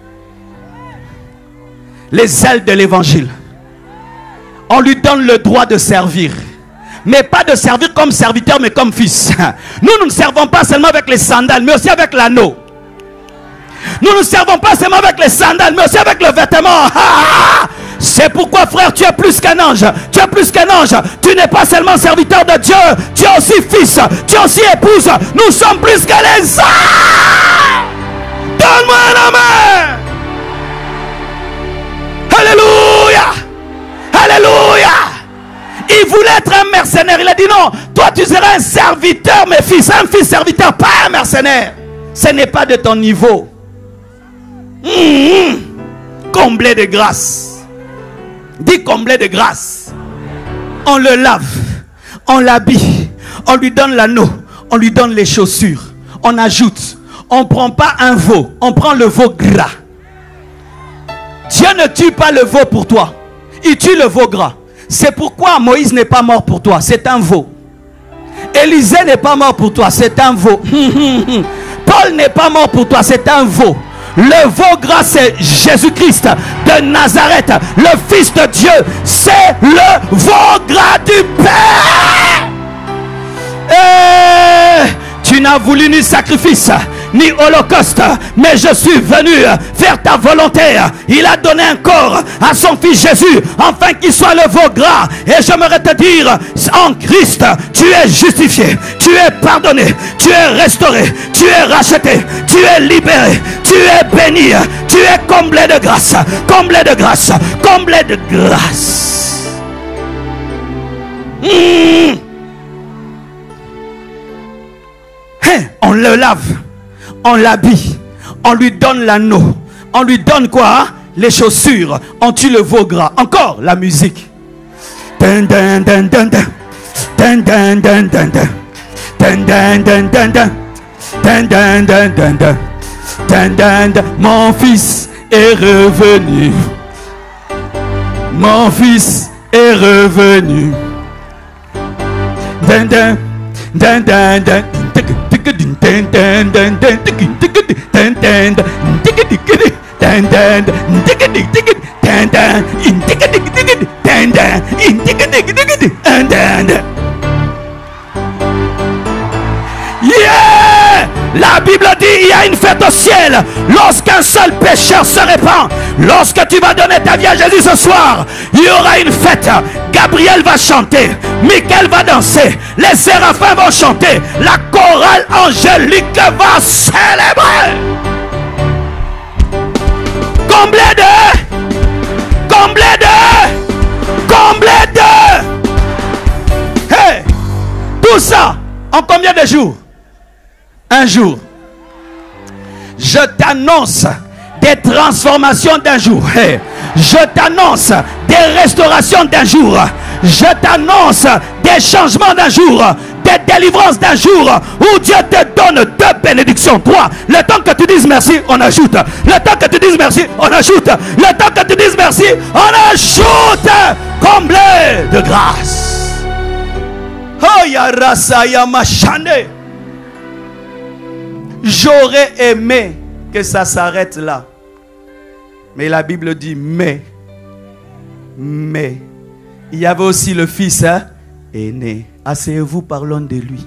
Les ailes de l'évangile. On lui donne le droit de servir. Mais pas de servir comme serviteur, mais comme fils. Nous ne servons pas seulement avec les sandales, mais aussi avec l'anneau. Nous ne servons pas seulement avec les sandales, mais aussi avec le vêtement. C'est pourquoi, frère, tu es plus qu'un ange. Tu es plus qu'un ange. Tu n'es pas seulement serviteur de Dieu. Tu es aussi fils. Tu es aussi épouse. Nous sommes plus que les anges. Donne-moi la main. Alléluia. Alléluia. Il voulait être un mercenaire. Il a dit non. Toi, tu seras un serviteur, mes fils. Un fils serviteur, pas un mercenaire. Ce n'est pas de ton niveau. Comblé de grâce. Dis comblé de grâce. On le lave, on l'habille, on lui donne l'anneau, on lui donne les chaussures, on ajoute. On ne prend pas un veau, on prend le veau gras. Dieu ne tue pas le veau pour toi, il tue le veau gras. C'est pourquoi Moïse n'est pas mort pour toi, c'est un veau. Élisée n'est pas mort pour toi, c'est un veau. Paul n'est pas mort pour toi, c'est un veau. Le veau gras, c'est Jésus-Christ de Nazareth, le Fils de Dieu. C'est le veau gras du Père. Et tu n'as voulu ni sacrifice, ni holocauste, mais je suis venu faire ta volonté. Il a donné un corps à son fils Jésus, afin qu'il soit le veau gras. Et j'aimerais te dire, en Christ, tu es justifié, tu es pardonné, tu es restauré, tu es racheté, tu es libéré, tu es béni, tu es comblé de grâce, comblé de grâce, comblé de grâce. On le lave, on l'habille, on lui donne l'anneau, on lui donne quoi? Les chaussures, on tue le veau gras. Encore la musique. Dun, dun, dun, dun, dun. Dun, dun, dun, dun, dun. Dun, dun, dun, dun, dun. Dun, dun, dun, dun, dun. Dun, dun, dun. Mon fils est revenu. Mon fils est revenu. Dun, dun, dun, dun, dun. Yeah! La Bible dit il y a une fête au ciel lorsqu'un seul pécheur se répand. Lorsque tu vas donner ta vie à Jésus ce soir, il y aura une fête. Gabriel va chanter, Michael va danser, les séraphins vont chanter, la chorale angélique va célébrer. Comblé de, comblé de, comblé de. Hey, tout ça en combien de jours? Un jour. Je t'annonce des transformations d'un jour. Hey. Je t'annonce des restaurations d'un jour. Je t'annonce des changements d'un jour. Des délivrances d'un jour. Où Dieu te donne 2 bénédictions. 3. Le temps que tu dises merci, on ajoute. Le temps que tu dises merci, on ajoute. Le temps que tu dises merci, on ajoute. Comblé de grâce. Oh ya rasa ya machane. J'aurais aimé que ça s'arrête là. Mais la Bible dit mais. Il y avait aussi le fils aîné. Asseyez-vous, parlons de lui.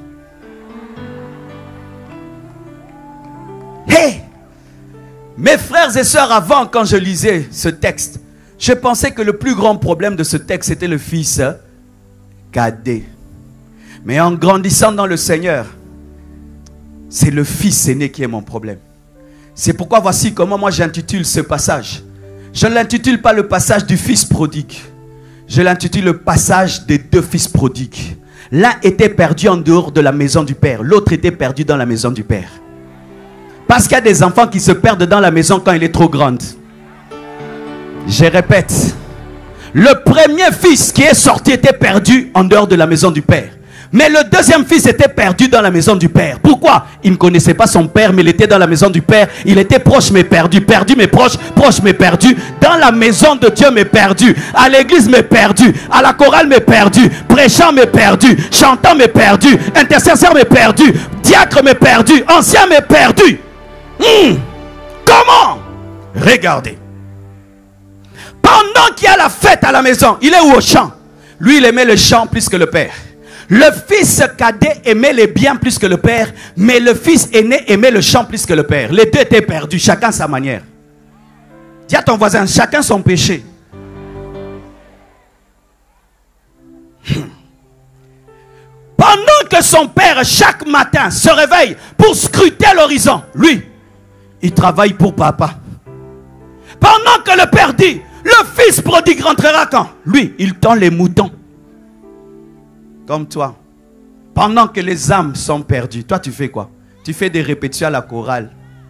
Hey! Mes frères et sœurs, avant, quand je lisais ce texte, je pensais que le plus grand problème de ce texte, c'était le fils cadet. Mais en grandissant dans le Seigneur, c'est le fils aîné qui est mon problème. C'est pourquoi voici comment moi j'intitule ce passage. Je ne l'intitule pas le passage du fils prodigue. Je l'intitule le passage des 2 fils prodigues. L'un était perdu en dehors de la maison du Père. L'autre était perdu dans la maison du Père. Parce qu'il y a des enfants qui se perdent dans la maison quand elle est trop grande. Je répète. Le premier fils qui est sorti était perdu en dehors de la maison du Père. Mais le deuxième fils était perdu dans la maison du Père. Pourquoi? Il ne connaissait pas son père, mais il était dans la maison du Père. Il était proche mais perdu. Perdu mais proche. Proche mais perdu. Dans la maison de Dieu mais perdu. À l'église mais perdu. À la chorale mais perdu. Prêchant mais perdu. Chantant mais perdu. Intercesseur mais perdu. Diacre mais perdu. Ancien mais perdu. Comment? Regardez. Pendant qu'il y a la fête à la maison, il est où au champ? Lui, il aimait le champ plus que le Père. Le fils cadet aimait les biens plus que le père, mais le fils aîné aimait le champ plus que le père. Les 2 étaient perdus, chacun sa manière. Dis à ton voisin, chacun son péché. Pendant que son père, chaque matin, se réveille pour scruter l'horizon, lui, il travaille pour papa. Pendant que le père dit, le fils prodigue rentrera quand? Lui, il tend les moutons. Comme toi. Pendant que les âmes sont perdues, toi tu fais quoi? Tu fais des répétitions à la chorale.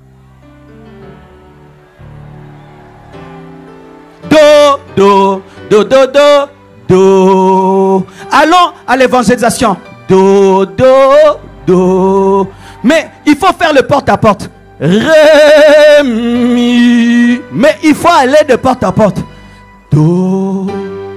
Do, do, do, do, do, do. Allons à l'évangélisation. Do, do, do. Mais il faut faire le porte-à-porte. Ré, mi. Mais il faut aller de porte à porte. Do.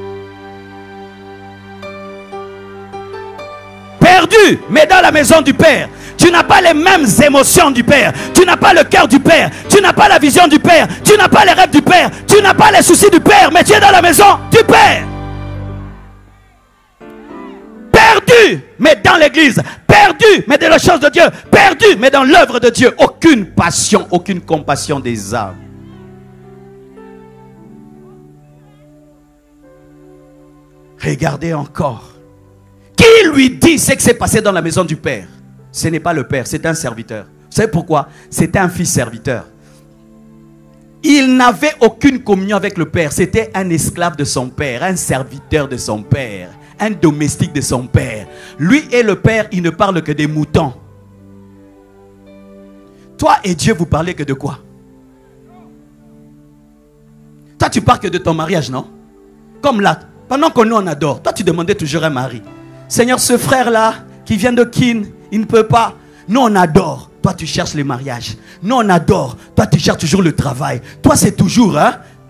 Perdu, mais dans la maison du Père. Tu n'as pas les mêmes émotions du Père. Tu n'as pas le cœur du Père. Tu n'as pas la vision du Père. Tu n'as pas les rêves du Père. Tu n'as pas les soucis du Père. Mais tu es dans la maison du Père. perdu, mais dans l'église, perdu, mais dans les choses de Dieu, perdu, mais dans l'œuvre de Dieu. Aucune passion, aucune compassion des âmes. Regardez encore. Qui lui dit ce qui s'est passé dans la maison du Père? Ce n'est pas le Père, c'est un serviteur. Vous savez pourquoi? C'était un fils serviteur. Il n'avait aucune communion avec le Père. C'était un esclave de son Père, un serviteur de son Père, un domestique de son Père. Lui et le Père, ils ne parlent que des moutons. Toi et Dieu, vous parlez que de quoi? Toi, tu parles que de ton mariage, non? Comme là, pendant que nous on adore, toi tu demandais toujours un mari. Seigneur, ce frère-là, qui vient de Kin, il ne peut pas. Nous on adore. Toi tu cherches le mariage. Nous on adore. Toi tu cherches toujours le travail. Toi c'est toujours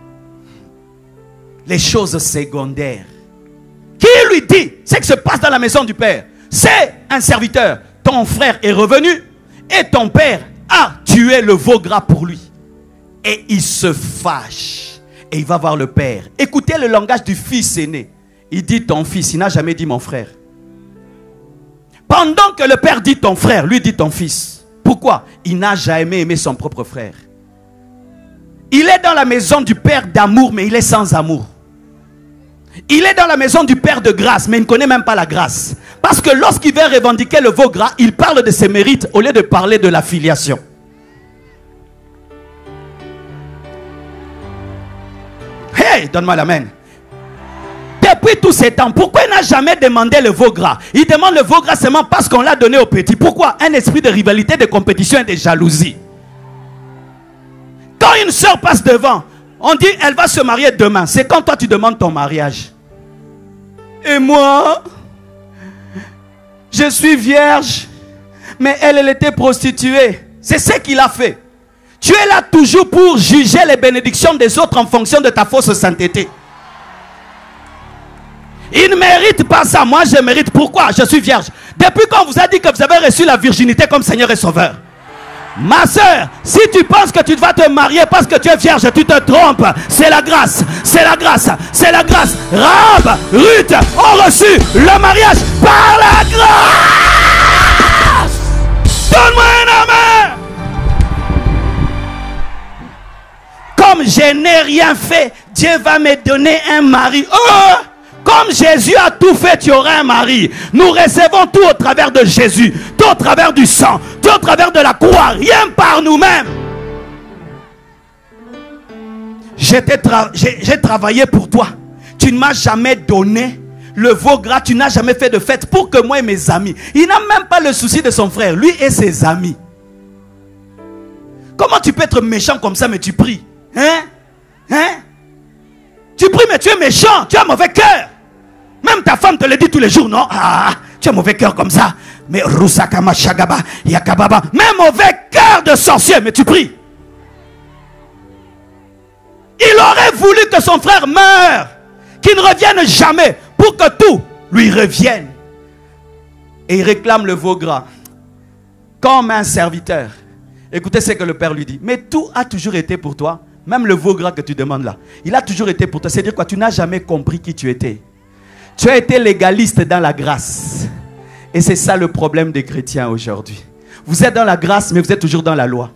les choses secondaires. Qui lui dit ce qui se passe dans la maison du Père? C'est un serviteur. Ton frère est revenu et ton père a tué le veau gras pour lui. Et il se fâche. Et il va voir le Père. Écoutez le langage du fils aîné. Il dit ton fils, il n'a jamais dit mon frère. Pendant que le Père dit ton frère, lui dit ton fils. Pourquoi? Il n'a jamais aimé son propre frère. Il est dans la maison du Père d'amour, mais il est sans amour. Il est dans la maison du Père de grâce, mais il ne connaît même pas la grâce. Parce que lorsqu'il vient revendiquer le veau gras, il parle de ses mérites au lieu de parler de la filiation. Hey, donne-moi l'amen. Depuis tous ces temps, pourquoi il n'a jamais demandé le veau gras? Il demande le veau gras seulement parce qu'on l'a donné au petit. Pourquoi? Un esprit de rivalité, de compétition et de jalousie. Quand une soeur passe devant, on dit elle va se marier demain. C'est quand toi tu demandes ton mariage. Et moi, je suis vierge. Mais elle était prostituée. C'est ce qu'il a fait. Tu es là toujours pour juger les bénédictions des autres en fonction de ta fausse sainteté. Il ne mérite pas ça. Moi, je mérite. Pourquoi? Je suis vierge. Depuis quand on vous a dit que vous avez reçu la virginité comme Seigneur et Sauveur? Ma soeur, si tu penses que tu vas te marier parce que tu es vierge, tu te trompes. C'est la grâce. C'est la grâce. C'est la grâce. Rahab, Ruth ont reçu le mariage par la grâce. Donne-moi un amen. Comme je n'ai rien fait, Dieu va me donner un mari. Oh! Comme Jésus a tout fait, tu auras un mari. Nous recevons tout au travers de Jésus, tout au travers du sang, tout au travers de la croix, rien par nous-mêmes. J'ai travaillé pour toi. Tu ne m'as jamais donné le veau gras, tu n'as jamais fait de fête pour que moi et mes amis. Il n'a même pas le souci de son frère, lui et ses amis. Comment tu peux être méchant comme ça, mais tu pries? Tu pries, mais tu es méchant, tu as un mauvais cœur. Même ta femme te le dit tous les jours, non? Ah, tu as un mauvais cœur comme ça. Mais Rusakama Shagaba, Yakababa, même mauvais cœur de sorcier, mais tu pries. Il aurait voulu que son frère meure, qu'il ne revienne jamais, pour que tout lui revienne. Et il réclame le veau gras comme un serviteur. Écoutez ce que le Père lui dit. Mais tout a toujours été pour toi. Même le veau gras que tu demandes là, il a toujours été pour toi. C'est-à-dire quoi? Tu n'as jamais compris qui tu étais. Tu as été légaliste dans la grâce. Et c'est ça le problème des chrétiens aujourd'hui. Vous êtes dans la grâce, mais vous êtes toujours dans la loi.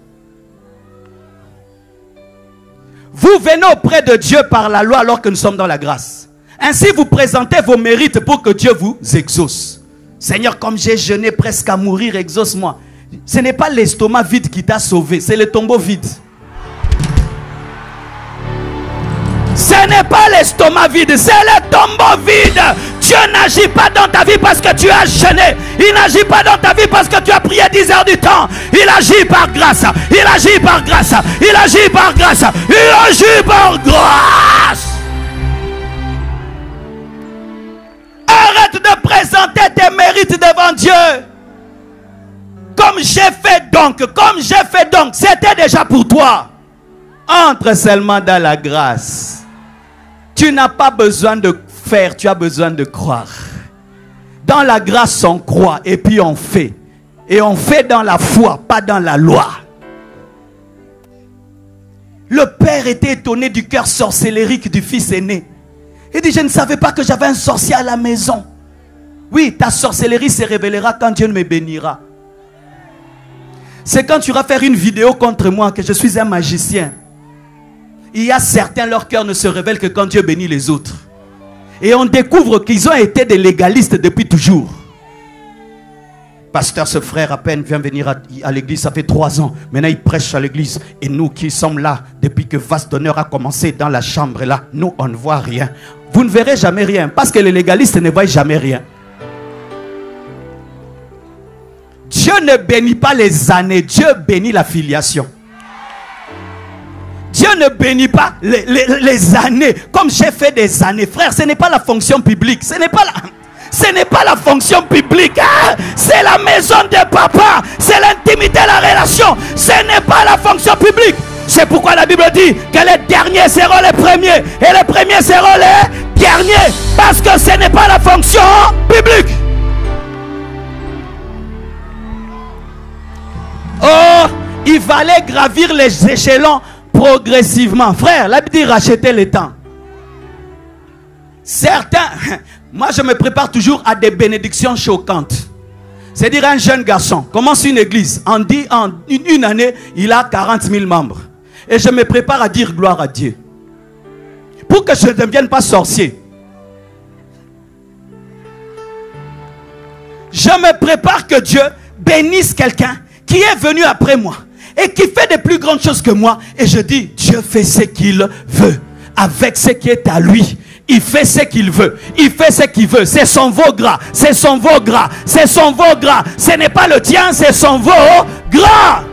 Vous venez auprès de Dieu par la loi alors que nous sommes dans la grâce. Ainsi vous présentez vos mérites pour que Dieu vous exauce. Seigneur, comme j'ai jeûné presque à mourir, exauce-moi. Ce n'est pas l'estomac vide qui t'a sauvé, c'est le tombeau vide. Ce n'est pas l'estomac vide, c'est le tombeau vide. Dieu n'agit pas dans ta vie parce que tu as jeûné. Il n'agit pas dans ta vie parce que tu as prié 10 heures du temps. Il agit par grâce. Il agit par grâce. Il agit par grâce. Il agit par grâce. Arrête de présenter tes mérites devant Dieu. Comme j'ai fait donc, c'était déjà pour toi. Entre seulement dans la grâce. Tu n'as pas besoin de faire, tu as besoin de croire. Dans la grâce, on croit et puis on fait. Et on fait dans la foi, pas dans la loi. Le père était étonné du cœur sorcellérique du fils aîné. Il dit, je ne savais pas que j'avais un sorcier à la maison. Oui, ta sorcellerie se révélera quand Dieu me bénira. C'est quand tu vas faire une vidéo contre moi que je suis un magicien. Il y a certains, leur cœur ne se révèle que quand Dieu bénit les autres. Et on découvre qu'ils ont été des légalistes depuis toujours. Pasteur, ce frère à peine vient venir à l'église, ça fait 3 ans. Maintenant il prêche à l'église. Et nous qui sommes là, depuis que Vaste d'honneur a commencé dans la chambre là, nous on ne voit rien. Vous ne verrez jamais rien, parce que les légalistes ne voient jamais rien. Dieu ne bénit pas les années, Dieu bénit la filiation. Dieu ne bénit pas les années, comme j'ai fait des années. Frère, ce n'est pas la fonction publique, ce n'est pas la fonction publique, hein? C'est la maison de papa, c'est l'intimité, la relation. Ce n'est pas la fonction publique. C'est pourquoi la Bible dit que les derniers seront les premiers et les premiers seront les derniers, parce que ce n'est pas la fonction publique. Oh, il fallait gravir les échelons progressivement. Frère, la Bible dit racheter le temps. Certains, moi je me prépare toujours à des bénédictions choquantes. C'est-à-dire un jeune garçon commence une église, en une année, il a 40 000 membres. Et je me prépare à dire gloire à Dieu. Pour que je ne devienne pas sorcier. Je me prépare que Dieu bénisse quelqu'un qui est venu après moi et qui fait de plus grandes choses que moi. Et je dis, Dieu fait ce qu'il veut avec ce qui est à lui. Il fait ce qu'il veut. Il fait ce qu'il veut. C'est son veau gras. C'est son veau gras. C'est son veau gras. Ce n'est pas le tien, c'est son veau gras.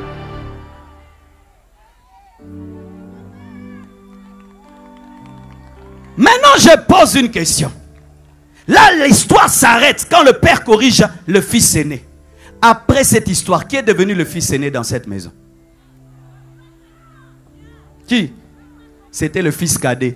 Maintenant, je pose une question. Là, l'histoire s'arrête quand le père corrige le fils aîné. Après cette histoire, qui est devenu le fils aîné dans cette maison? Qui? C'était le fils cadet.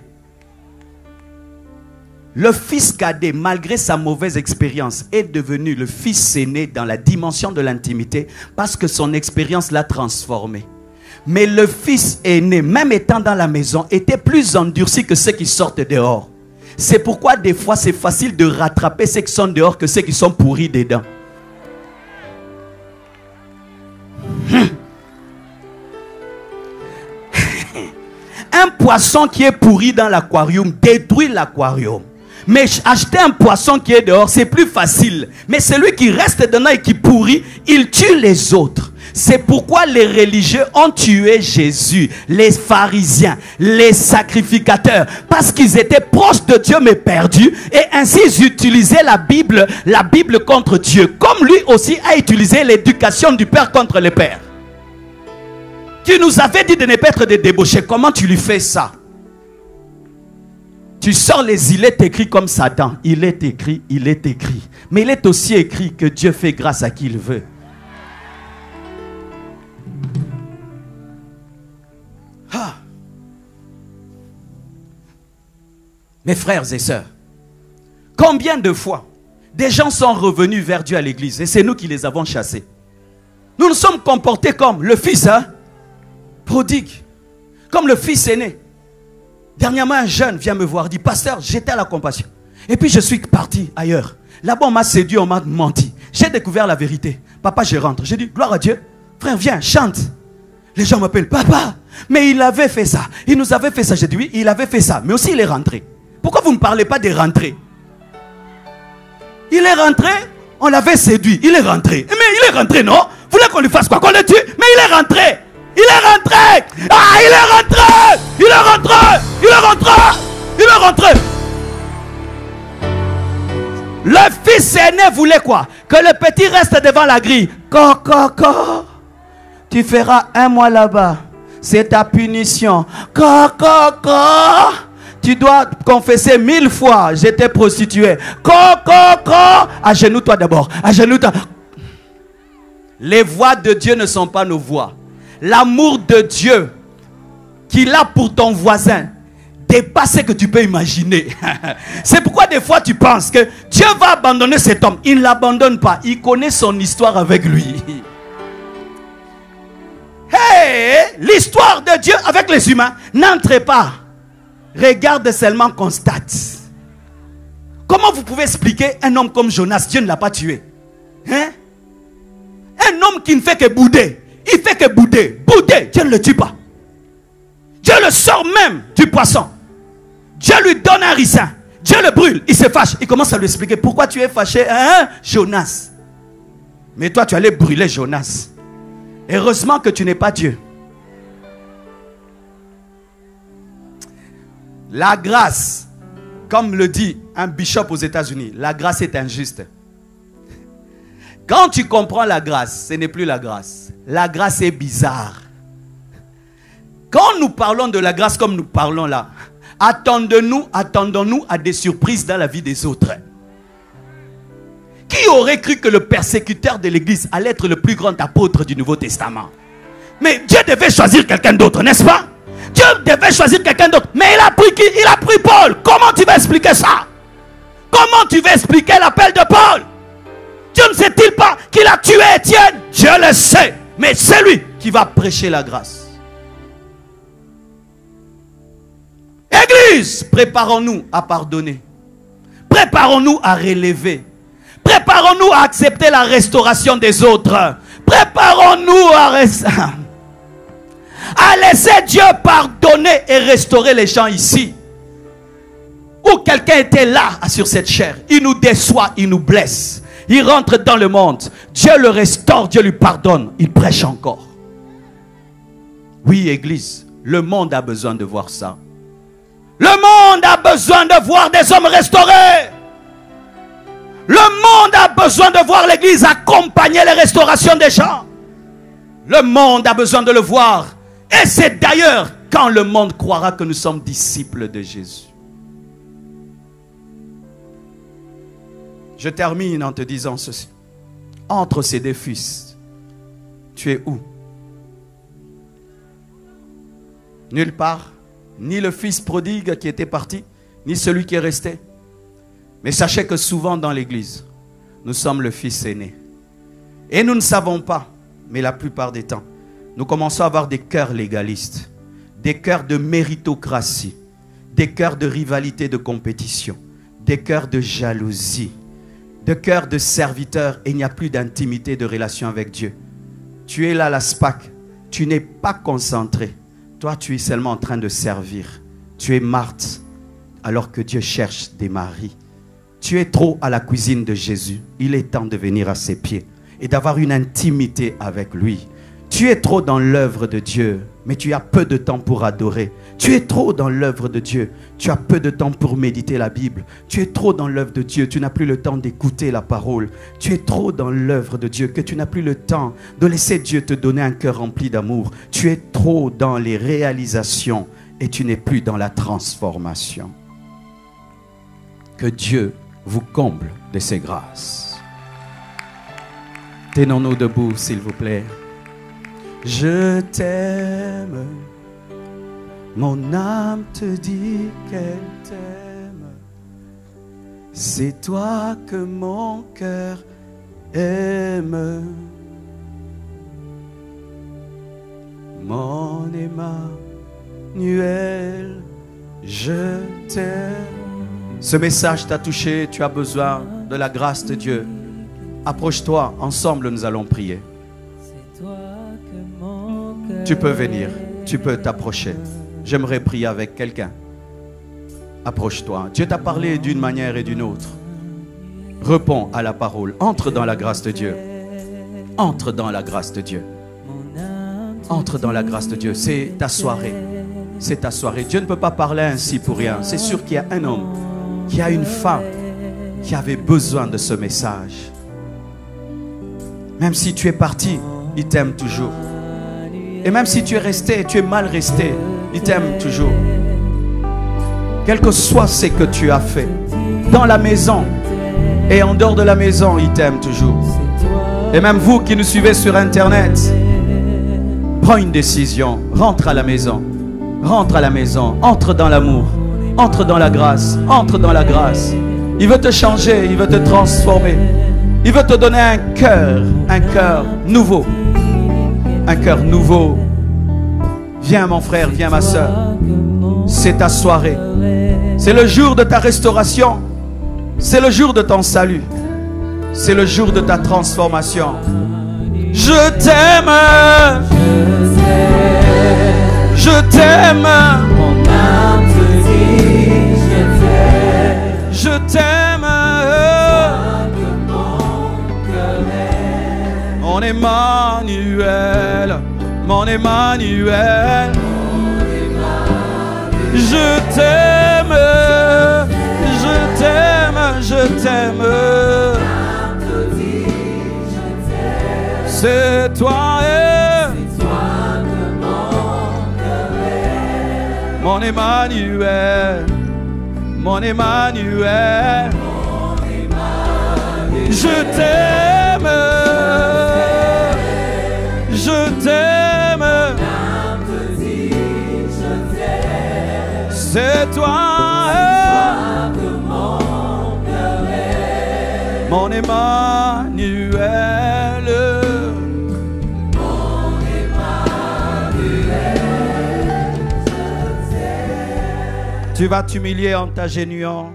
Le fils cadet, malgré sa mauvaise expérience, est devenu le fils aîné dans la dimension de l'intimité parce que son expérience l'a transformé. Mais le fils aîné, même étant dans la maison, était plus endurci que ceux qui sortent dehors. C'est pourquoi des fois c'est facile de rattraper ceux qui sont dehors que ceux qui sont pourris dedans. Un poisson qui est pourri dans l'aquarium détruit l'aquarium. Mais acheter un poisson qui est dehors, c'est plus facile. Mais celui qui reste dedans et qui pourrit, il tue les autres. C'est pourquoi les religieux ont tué Jésus, les pharisiens, les sacrificateurs, parce qu'ils étaient proches de Dieu mais perdus, et ainsi ils utilisaient la Bible contre Dieu, comme lui aussi a utilisé l'éducation du Père contre le Père. Qui nous avait dit de ne pas être des débauchés. Comment tu lui fais ça? Tu sors les il est écrit comme Satan. Il est écrit, il est écrit. Mais il est aussi écrit que Dieu fait grâce à qui il veut. Ah. Mes frères et sœurs, combien de fois des gens sont revenus vers Dieu à l'église et c'est nous qui les avons chassés. Nous nous sommes comportés comme le fils prodigue, comme le fils aîné. Dernièrement, un jeune vient me voir, dit, pasteur, j'étais à la compassion. Et puis je suis parti ailleurs. Là-bas, on m'a séduit, on m'a menti. J'ai découvert la vérité. Papa, je rentre. J'ai dit, gloire à Dieu. Frère, viens, chante. Les gens m'appellent, papa. Mais il avait fait ça. Il nous avait fait ça. J'ai dit, oui, il avait fait ça. Mais aussi, il est rentré. Pourquoi vous ne parlez pas des rentrées? Il est rentré, on l'avait séduit. Il est rentré. Mais il est rentré, non? Vous voulez qu'on lui fasse quoi? Qu'on le tue? Mais il est rentré. Il est rentré. Ah, il est rentré. Il est rentré. Il est rentré. Il est rentré. Le fils aîné voulait quoi? Que le petit reste devant la grille. Coco. Tu feras 1 mois là-bas. C'est ta punition. Coco. Tu dois confesser 1000 fois. J'étais prostituée. Coco. Agenouille-toi d'abord. Agenouille-toi. Les voix de Dieu ne sont pas nos voix. L'amour de Dieu qu'il a pour ton voisin dépasse ce que tu peux imaginer. C'est pourquoi des fois tu penses que Dieu va abandonner cet homme. Il ne l'abandonne pas. Il connaît son histoire avec lui. Hey, l'histoire de Dieu avec les humains, n'entrez pas. Regarde seulement, constate. Comment vous pouvez expliquer un homme comme Jonas? Dieu ne l'a pas tué. Hein? Un homme qui ne fait que bouder. Il fait que bouder. Bouder, Dieu ne le tue pas. Dieu le sort même du poisson. Dieu lui donne un ricin. Dieu le brûle. Il se fâche. Il commence à lui expliquer pourquoi tu es fâché, hein, Jonas. Mais toi, tu allais brûler Jonas. Heureusement que tu n'es pas Dieu. La grâce, comme le dit un bishop aux États-Unis, la grâce est injuste. Quand tu comprends la grâce, ce n'est plus la grâce. La grâce est bizarre. Quand nous parlons de la grâce comme nous parlons là, attendons-nous à des surprises dans la vie des autres. Qui aurait cru que le persécuteur de l'église allait être le plus grand apôtre du Nouveau Testament? Mais Dieu devait choisir quelqu'un d'autre, n'est-ce pas? Dieu devait choisir quelqu'un d'autre. Mais il a pris qui? Il a pris Paul. Comment tu vas expliquer ça? Comment tu vas expliquer l'appel de Paul? Dieu ne sait-il pas qu'il a tué Étienne? Dieu le sait. Mais c'est lui qui va prêcher la grâce. Église, préparons-nous à pardonner. Préparons-nous à relever. Préparons-nous à accepter la restauration des autres. Préparons-nous à laisser Dieu pardonner et restaurer les gens ici. Où quelqu'un était là sur cette chair. Il nous déçoit, il nous blesse. Il rentre dans le monde. Dieu le restaure, Dieu lui pardonne. Il prêche encore. Oui, Église, le monde a besoin de voir ça. Le monde a besoin de voir des hommes restaurés. Le monde a besoin de voir l'Église accompagner les restaurations des gens. Le monde a besoin de le voir. Et c'est d'ailleurs quand le monde croira que nous sommes disciples de Jésus. Je termine en te disant ceci. Entre ces deux fils, tu es où? Nulle part. Ni le fils prodigue qui était parti, ni celui qui est resté. Mais sachez que souvent dans l'église, nous sommes le fils aîné. Et nous ne savons pas, mais la plupart des temps, nous commençons à avoir des cœurs légalistes, des cœurs de méritocratie, des cœurs de rivalité, de compétition, des cœurs de jalousie, des cœurs de serviteurs, et il n'y a plus d'intimité, de relation avec Dieu. Tu es là, la SPAC, tu n'es pas concentré. Toi, tu es seulement en train de servir. Tu es Marthe, alors que Dieu cherche des maris. Tu es trop à la cuisine de Jésus. Il est temps de venir à ses pieds et d'avoir une intimité avec lui. Tu es trop dans l'œuvre de Dieu, mais tu as peu de temps pour adorer. Tu es trop dans l'œuvre de Dieu. Tu as peu de temps pour méditer la Bible. Tu es trop dans l'œuvre de Dieu. Tu n'as plus le temps d'écouter la parole. Tu es trop dans l'œuvre de Dieu que tu n'as plus le temps de laisser Dieu te donner un cœur rempli d'amour. Tu es trop dans les réalisations et tu n'es plus dans la transformation. Que Dieu vous comble de ses grâces. Tenons-nous debout, s'il vous plaît. Je t'aime, mon âme te dit qu'elle t'aime. C'est toi que mon cœur aime. Mon Emmanuel, je t'aime. Ce message t'a touché, tu as besoin de la grâce de Dieu. Approche-toi, ensemble nous allons prier. Tu peux venir, tu peux t'approcher. J'aimerais prier avec quelqu'un. Approche-toi. Dieu t'a parlé d'une manière et d'une autre. Réponds à la parole. Entre dans la grâce de Dieu. Entre dans la grâce de Dieu. Entre dans la grâce de Dieu. C'est ta soirée. C'est ta soirée. Dieu ne peut pas parler ainsi pour rien. C'est sûr qu'il y a un homme, qu'il y a une femme qui avait besoin de ce message. Même si tu es parti, il t'aime toujours. Et même si tu es resté, tu es mal resté, il t'aime toujours. Quel que soit ce que tu as fait, dans la maison et en dehors de la maison, il t'aime toujours. Et même vous qui nous suivez sur Internet, prends une décision, rentre à la maison. Rentre à la maison, entre dans l'amour, entre dans la grâce, entre dans la grâce. Il veut te changer, il veut te transformer. Il veut te donner un cœur nouveau. Un cœur nouveau. Viens mon frère, viens ma soeur. C'est ta soirée. C'est le jour de ta restauration. C'est le jour de ton salut. C'est le jour de ta transformation. Je t'aime. Je t'aime. Mon âme te dit je t'aime. Je t'aime. Mon Emmanuel. Mon Emmanuel. Je t'aime. Je t'aime. Je t'aime. C'est toi mon Emmanuel, mon Emmanuel, je t'aime, je t'aime, c'est toi mon Emmanuel. Tu vas t'humilier en t'agenouillant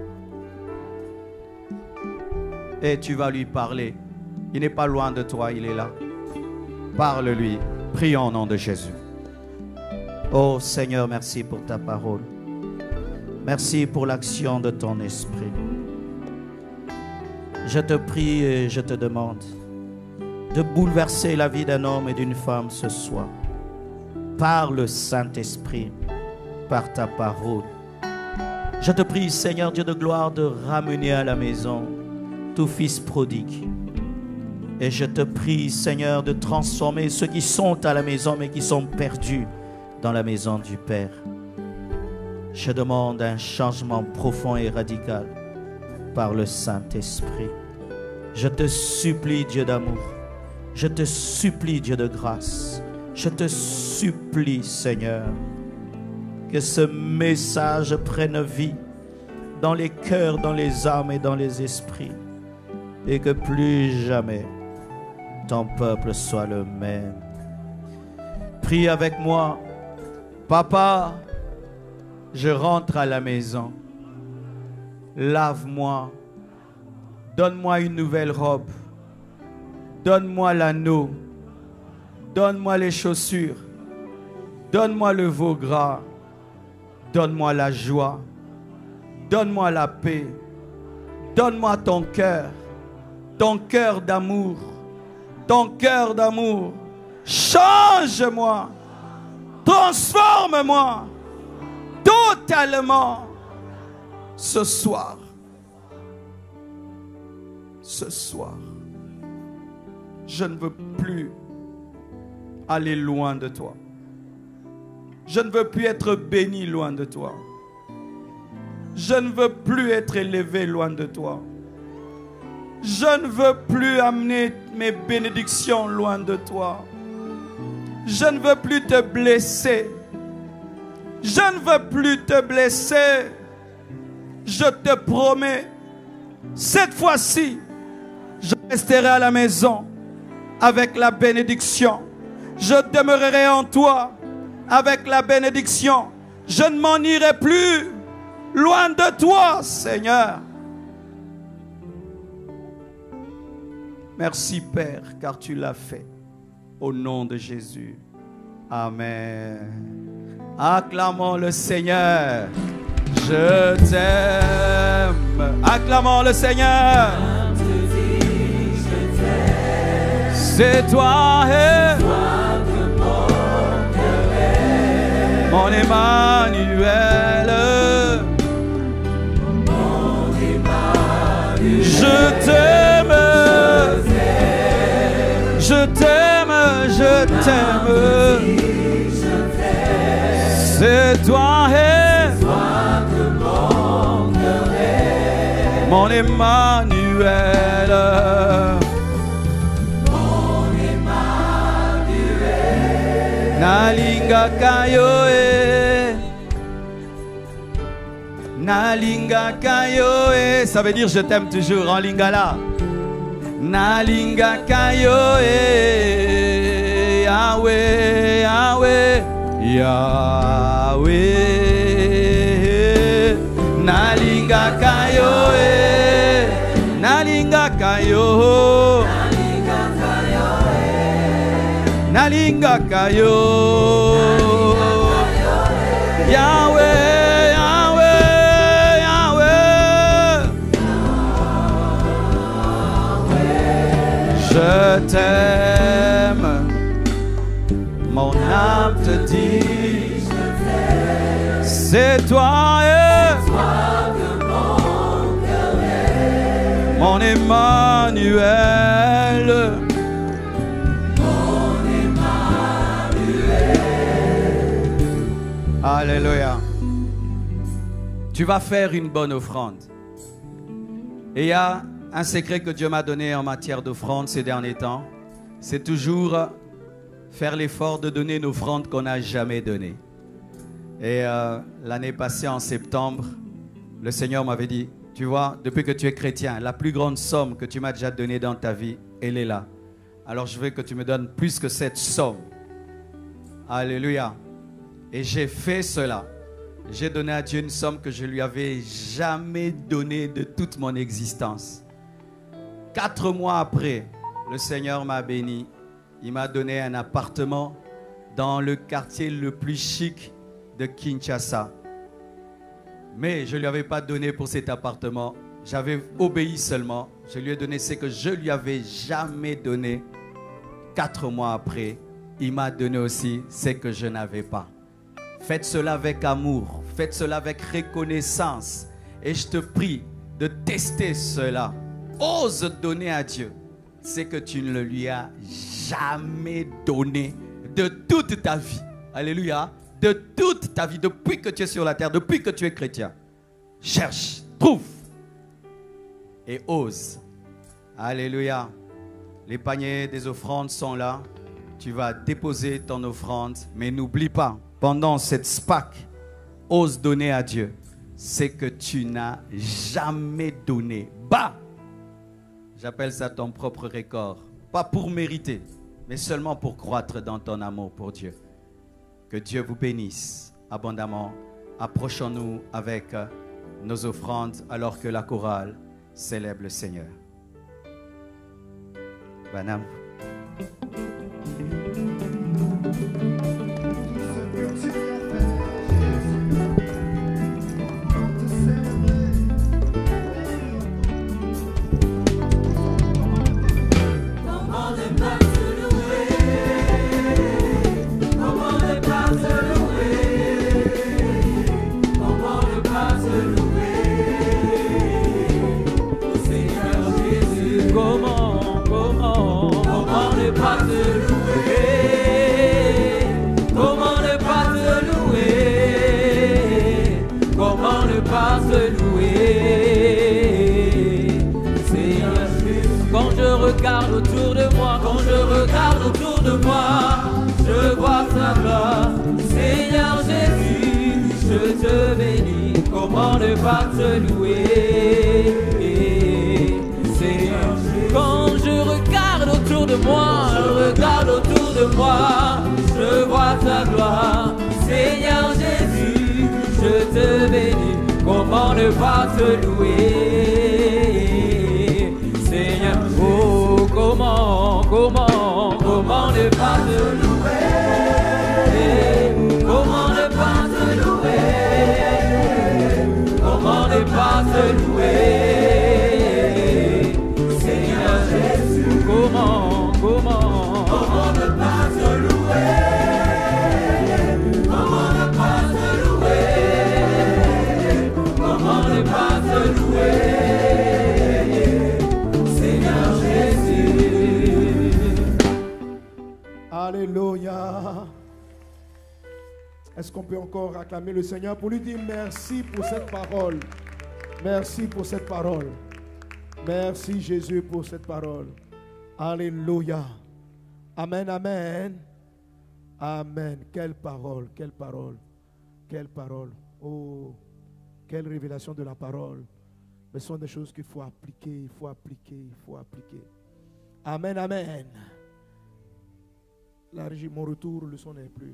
et tu vas lui parler. Il n'est pas loin de toi, il est là. Parle-lui. Prions au nom de Jésus. Oh Seigneur, merci pour ta parole. Merci pour l'action de ton esprit. Je te prie et je te demande de bouleverser la vie d'un homme et d'une femme ce soir par le Saint-Esprit, par ta parole. Je te prie, Seigneur Dieu de gloire, de ramener à la maison tout fils prodigue. Et je te prie, Seigneur, de transformer ceux qui sont à la maison mais qui sont perdus dans la maison du Père. Je demande un changement profond et radical par le Saint-Esprit. Je te supplie, Dieu d'amour. Je te supplie, Dieu de grâce. Je te supplie, Seigneur, que ce message prenne vie dans les cœurs, dans les âmes et dans les esprits. Et que plus jamais ton peuple soit le même. Prie avec moi. Papa, je rentre à la maison. Lave-moi. Donne-moi une nouvelle robe. Donne-moi l'anneau. Donne-moi les chaussures. Donne-moi le veau gras. Donne-moi la joie. Donne-moi la paix. Donne-moi ton cœur d'amour. Ton cœur d'amour. Change-moi. Transforme-moi totalement ce soir. Ce soir, je ne veux plus aller loin de toi. Je ne veux plus être béni loin de toi. Je ne veux plus être élevé loin de toi. Je ne veux plus amener mes bénédictions loin de toi. Je ne veux plus te blesser. Je ne veux plus te blesser. Je te promets, cette fois-ci, je resterai à la maison avec la bénédiction. Je demeurerai en toi avec la bénédiction. Je ne m'en irai plus loin de toi, Seigneur. Merci, Père, car tu l'as fait. Au nom de Jésus. Amen. Acclamons le Seigneur. Je t'aime. Acclamons le Seigneur. C'est toi, mon Emmanuel. Je t'aime. Je t'aime, je t'aime. C'est toi, mon Emmanuel. Nalinga kayoe. Nalinga kayoe. Ça veut dire je t'aime toujours en lingala. Nalinga kayoe. Yahweh, Yahweh, Yahweh. Nalinga kayoe. nalinga kayo Yahweh, Yahweh, Yahweh. Je t'aime, mon âme te dit, c'est toi que mon cœur est, mon Emmanuel. Alléluia. Tu vas faire une bonne offrande. Et il y a un secret que Dieu m'a donné en matière d'offrande ces derniers temps. C'est toujours faire l'effort de donner une offrande qu'on n'a jamais donnée. Et l'année passée, en septembre, le Seigneur m'avait dit, tu vois, depuis que tu es chrétien, la plus grande somme que tu m'as déjà donnée dans ta vie, elle est là. Alors je veux que tu me donnes plus que cette somme. Alléluia. Et j'ai fait cela. J'ai donné à Dieu une somme que je lui avais jamais donnée de toute mon existence. 4 mois après, le Seigneur m'a béni. Il m'a donné un appartement dans le quartier le plus chic de Kinshasa. Mais je ne lui avais pas donné pour cet appartement. J'avais obéi seulement. Je lui ai donné ce que je ne lui avais jamais donné. 4 mois après, il m'a donné aussi ce que je n'avais pas. Faites cela avec amour, faites cela avec reconnaissance. Et je te prie de tester cela. Ose donner à Dieu ce que tu ne lui as jamais donné de toute ta vie. Alléluia. De toute ta vie, depuis que tu es sur la terre, depuis que tu es chrétien. Cherche, trouve et ose. Alléluia. Les paniers des offrandes sont là. Tu vas déposer ton offrande, mais n'oublie pas, pendant cette SPAC, ose donner à Dieu ce que tu n'as jamais donné. Bah! J'appelle ça ton propre record. Pas pour mériter, mais seulement pour croître dans ton amour pour Dieu. Que Dieu vous bénisse abondamment. Approchons-nous avec nos offrandes alors que la chorale célèbre le Seigneur. Banam. Regarde autour de moi, quand je regarde autour de moi, je vois ta gloire. Seigneur Jésus, je te bénis. Comment ne pas te louer? Seigneur Jésus, quand je regarde autour de moi, je vois ta gloire. Seigneur Jésus, je te bénis. Comment ne pas te louer? Seigneur, oh, comment ne pas te louer? Comment ne pas te louer? Comment ne pas te louer? Seigneur Jésus, comment ne pas te louer? Comment ne pas te louer? Comment ne pas te louer? Alléluia. Est-ce qu'on peut encore acclamer le Seigneur pour lui dire merci pour cette parole? Merci pour cette parole. Merci Jésus pour cette parole. Alléluia. Amen, amen. Amen. Quelle parole, quelle parole, quelle parole. Oh, quelle révélation de la parole. Mais ce sont des choses qu'il faut appliquer, il faut appliquer, il faut appliquer. Amen, amen. La régie, mon retour, le son n'est plus.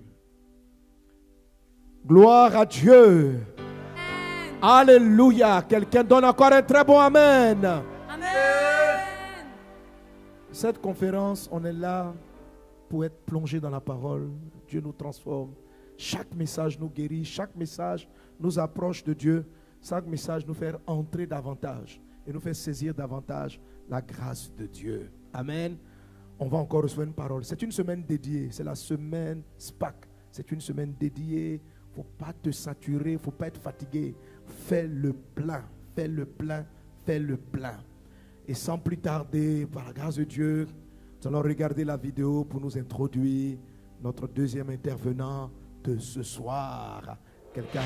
Gloire à Dieu. Amen. Alléluia. Quelqu'un donne encore un très bon amen. Amen. Cette conférence, on est là pour être plongé dans la parole. Dieu nous transforme. Chaque message nous guérit. Chaque message nous approche de Dieu. Chaque message nous fait entrer davantage et nous fait saisir davantage la grâce de Dieu. Amen. On va encore recevoir une parole. C'est une semaine dédiée. C'est la semaine SPAC. C'est une semaine dédiée. Il ne faut pas te saturer. Il ne faut pas être fatigué. Fais le plein. Fais le plein. Fais le plein. Et sans plus tarder, par la grâce de Dieu, nous allons regarder la vidéo pour nous introduire notre deuxième intervenant de ce soir. Quelqu'un.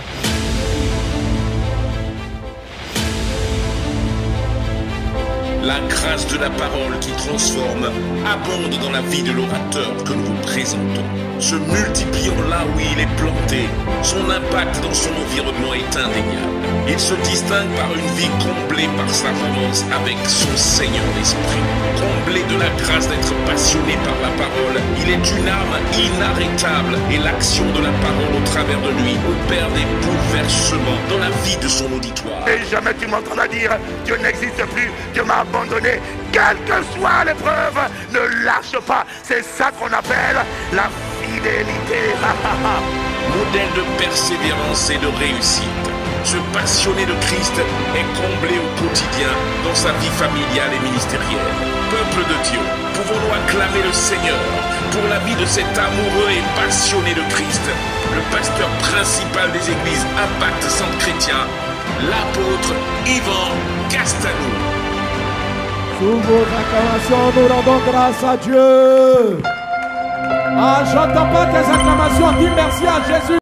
La grâce de la parole qui transforme abonde dans la vie de l'orateur que nous vous présentons. Se multipliant là où il est planté, son impact dans son environnement est indéniable. Il se distingue par une vie comblée par sa romance avec son Seigneur l'Esprit. Comblé de la grâce d'être passionné par la parole, il est une âme inarrêtable et l'action de la parole au travers de lui opère des bouleversements dans la vie de son auditoire. Et jamais tu m'entendras dire Dieu n'existe plus, Dieu m'a abandonné. Quelle que soit l'épreuve, ne lâche pas. C'est ça qu'on appelle la fidélité. Modèle de persévérance et de réussite. Ce passionné de Christ est comblé au quotidien dans sa vie familiale et ministérielle. Peuple de Dieu, pouvons-nous acclamer le Seigneur pour la vie de cet amoureux et passionné de Christ, le pasteur principal des églises Impact Centre Chrétien, l'apôtre Yvan Castanou. Sous vos acclamations, nous rendons grâce à Dieu. Ah, j'entends pas tes acclamations. Dis merci à Jésus.